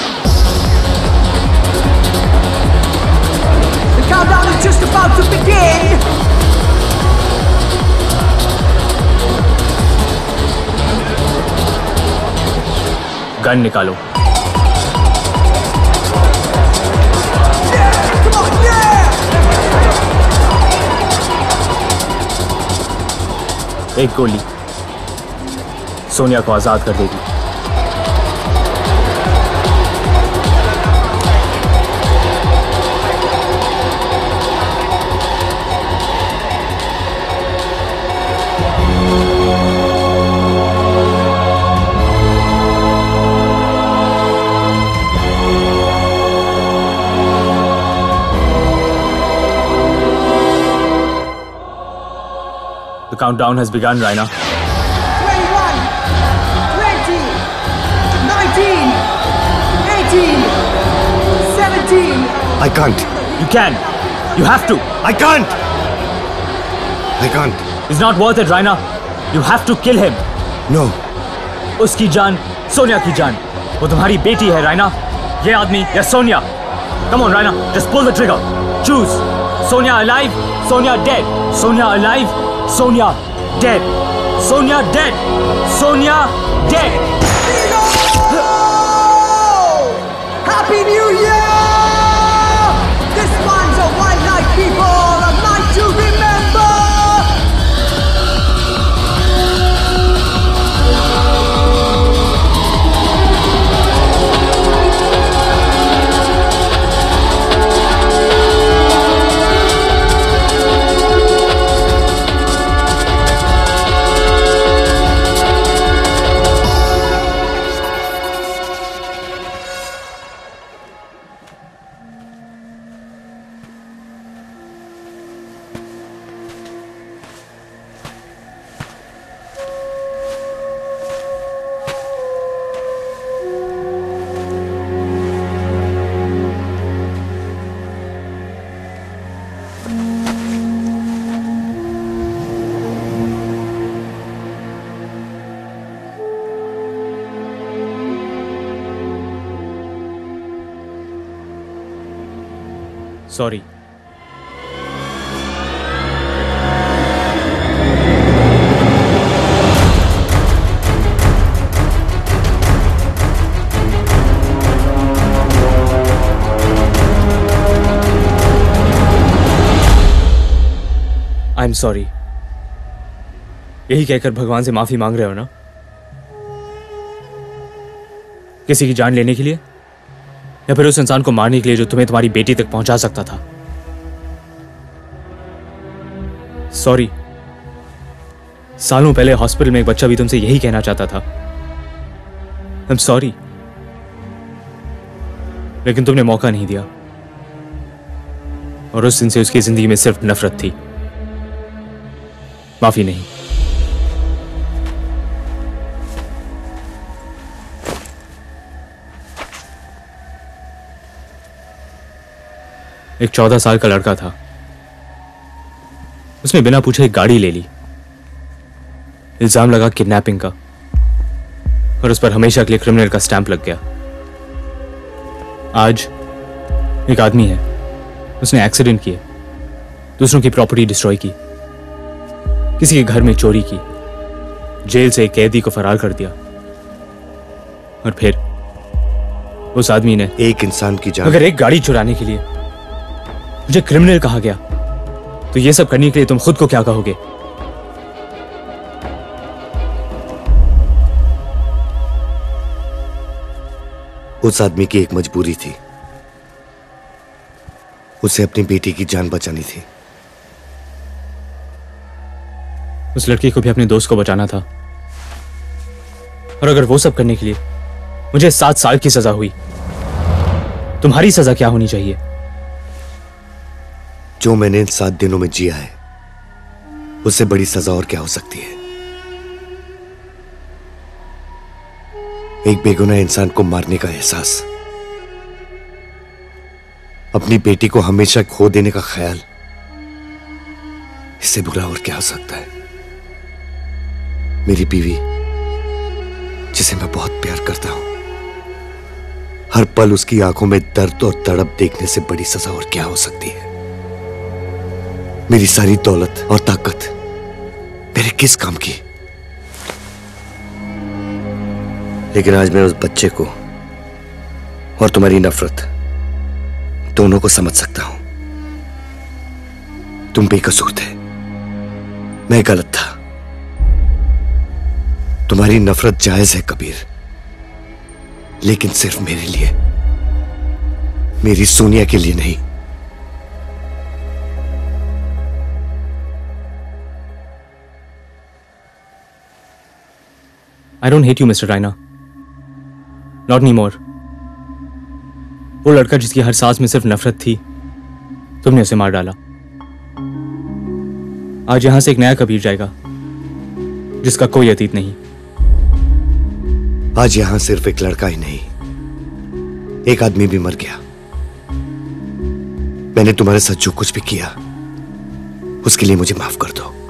The countdown is just about to begin. Gun निकालो। एक गोली सोनिया को आजाद कर देगी। The countdown has begun, Raina. 21, 20, 19, 18, 17. I can't. You can. You have to. I can't. I can't. It's not worth it, Raina. You have to kill him. No. उसकी जान, सोनिया की जान। वो तुम्हारी बेटी है, राइना। ये आदमी या Sonia. Come on, Raina. Just pull the trigger. Choose. Sonia alive. Sonia dead. Sonia alive. Sonia dead. Sonia dead. Sonia dead. Happy New Year! This one's a white night, people. A night to remember. Sorry. I am sorry. यही कहकर भगवान से माफी मांग रहे हो ना? किसी की जान लेने के लिए या फिर उस इंसान को मारने के लिए जो तुम्हें तुम्हारी बेटी तक पहुंचा सकता था? सॉरी। सालों पहले हॉस्पिटल में एक बच्चा भी तुमसे यही कहना चाहता था, आई एम सॉरी, लेकिन तुमने मौका नहीं दिया और उस दिन से उसकी जिंदगी में सिर्फ नफरत थी, माफी नहीं। एक 14 साल का लड़का था, उसने बिना पूछे एक गाड़ी ले ली, इल्जाम लगा किडनैपिंग का और उस पर हमेशा के लिए क्रिमिनल का स्टैंप लग गया। आज एक आदमी है, उसने एक्सीडेंट किए, दूसरों की प्रॉपर्टी डिस्ट्रॉय की, किसी के घर में चोरी की, जेल से एक कैदी को फरार कर दिया और फिर उस आदमी ने एक इंसान की जान। अगर एक गाड़ी चुराने के लिए मुझे क्रिमिनल कहा गया तो ये सब करने के लिए तुम खुद को क्या कहोगे? उस आदमी की एक मजबूरी थी, उसे अपनी बेटी की जान बचानी थी। उस लड़की को भी अपने दोस्त को बचाना था और अगर वो सब करने के लिए मुझे 7 साल की सजा हुई, तुम्हारी सजा क्या होनी चाहिए? जो मैंने इन 7 दिनों में जिया है उससे बड़ी सजा और क्या हो सकती है? एक बेगुनाह इंसान को मारने का एहसास, अपनी बेटी को हमेशा खो देने का ख्याल, इससे बुरा और क्या हो सकता है? मेरी बीवी जिसे मैं बहुत प्यार करता हूं, हर पल उसकी आंखों में दर्द और तड़प देखने से बड़ी सजा और क्या हो सकती है? मेरी सारी दौलत और ताकत मेरे किस काम की? लेकिन आज मैं उस बच्चे को और तुम्हारी नफरत दोनों को समझ सकता हूं। तुम बेकसूर थे, मैं गलत था। तुम्हारी नफरत जायज है कबीर, लेकिन सिर्फ मेरे लिए, मेरी सोनिया के लिए नहीं। I don't hate you, Mr. Raina. Not anymore. वो लड़का जिसकी हर सांस में सिर्फ नफरत थी, तुमने उसे मार डाला। आज यहां से एक नया कबीर जाएगा जिसका कोई अतीत नहीं। आज यहां सिर्फ एक लड़का ही नहीं, एक आदमी भी मर गया। मैंने तुम्हारे साथ जो कुछ भी किया उसके लिए मुझे माफ कर दो।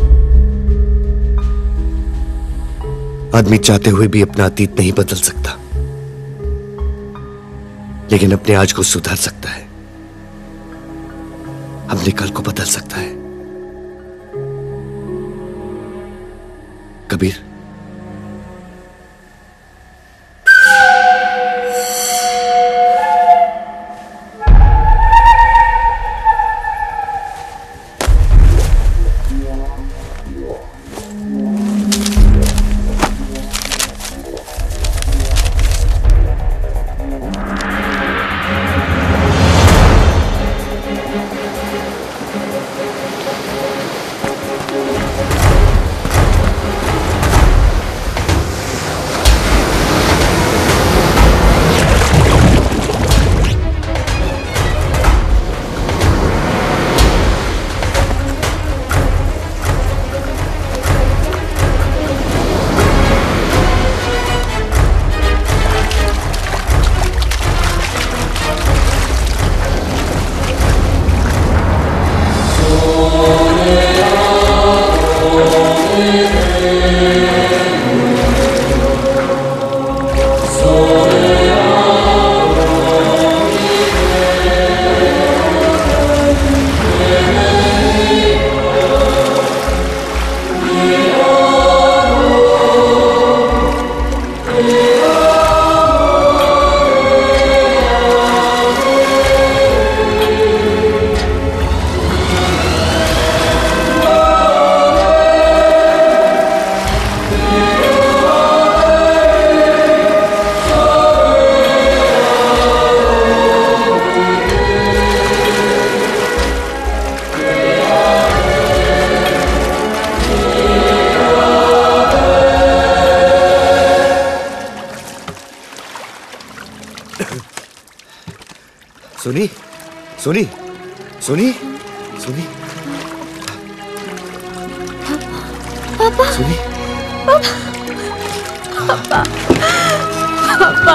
आदमी चाहते हुए भी अपना अतीत नहीं बदल सकता, लेकिन अपने आज को सुधार सकता है, अपने कल को बदल सकता है। कबीर, सोनी सोनी सोनी सोनी पापा सोनी पापा पापा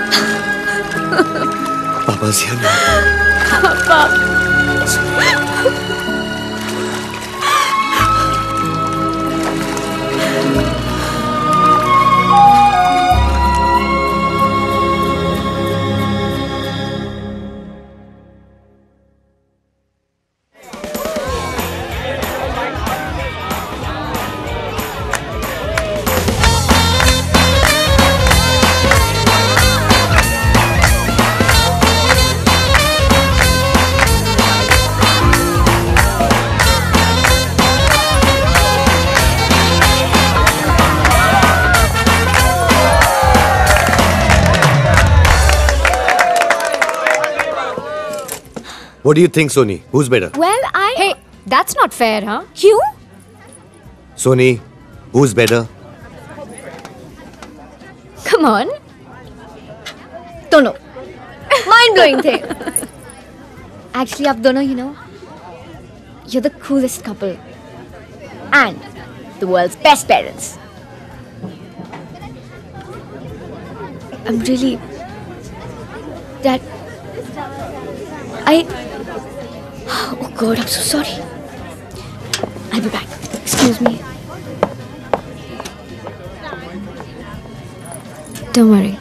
पापा से पापा What do you think, Sony? Who's better? Well, Hey, that's not fair, huh? क्यों? Sony, who's better? Come on. दोनों mind blowing थे. Actually, आप दोनों, you know, you're the coolest couple and the world's best parents. I'm really that oh God, I'm so sorry. I'll be back. Excuse me. Don't worry.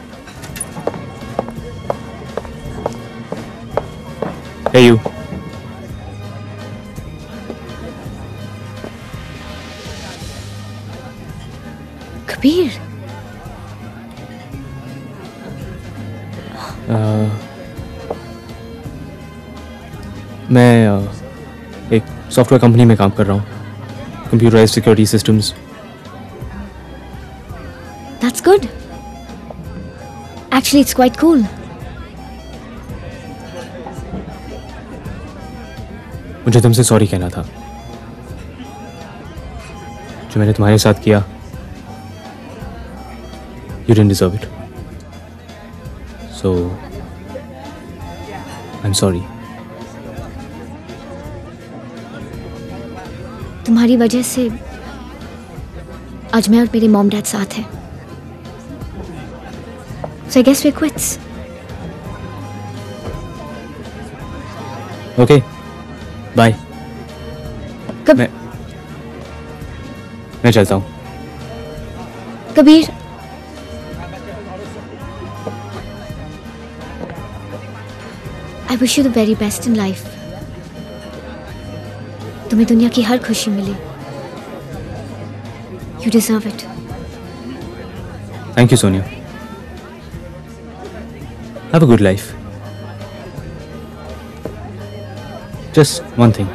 Hey, you. Kabir. मैं एक software company में काम कर रहा हूँ, computerised security systems. That's good. Actually, it's quite cool. मुझे तुमसे sorry कहना था, जो मैंने तुम्हारे साथ किया। You didn't deserve it. So, I'm sorry. तुम्हारी वजह से आज मैं और मेरे मॉम डैड साथ हैं. So I guess we're quits. Okay. Bye. कब? मैं चलता हूँ. Kabir. I wish you the very best in life. तुम्हें दुनिया की हर खुशी मिले. You deserve it. Thank you, Sonia. Have a good life. Just one thing.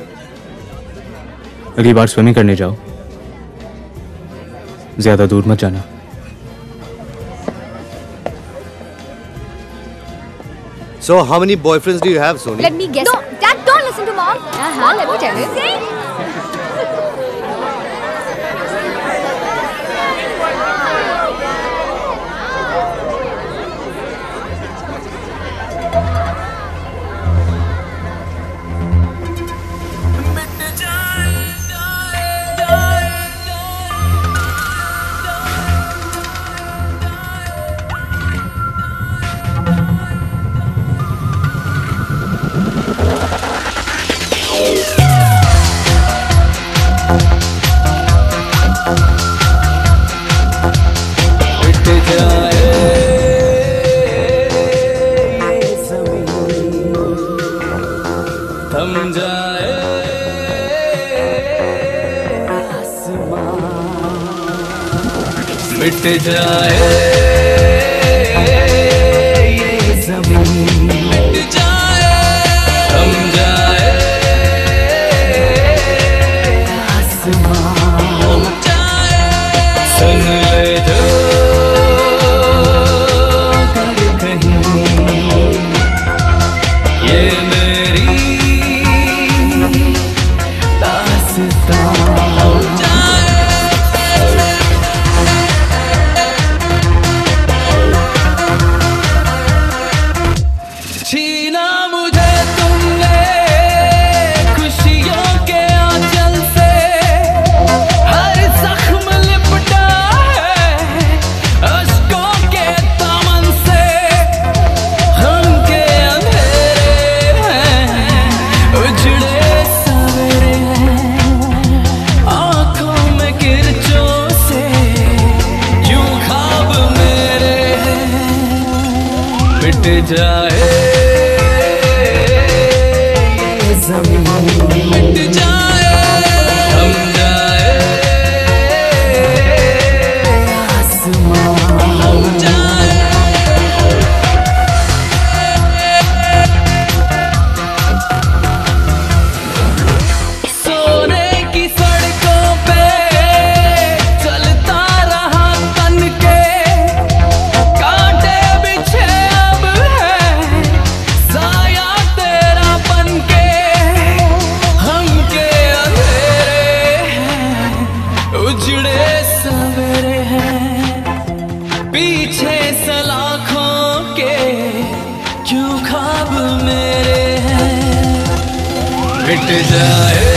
अगली बार स्विमिंग करने जाओ, ज्यादा दूर मत जाना. So, how many boyfriends do you have, Sonia? Let me guess. No, Dad, don't listen to Mom. Let me tell you. मिट जाए ये ज़मीन, मिट जाए, थम जाए आसमां, थम जाए, सुन ले जो कर कहीं ये मेरी दास्तां, थम जाए छीना जाए ये ज़मीन, मिट जाए थम जाए आसमां, हो जाए सोने की सड़कों पे चलता रहा तन के, कांटे बिछे अब है साया तेरा बन के, हम के अंधेरे हैं उजड़े सवेरे हैं, पीछे सलाखों के क्यों ख्वाब मेरे हैं, मिट जाए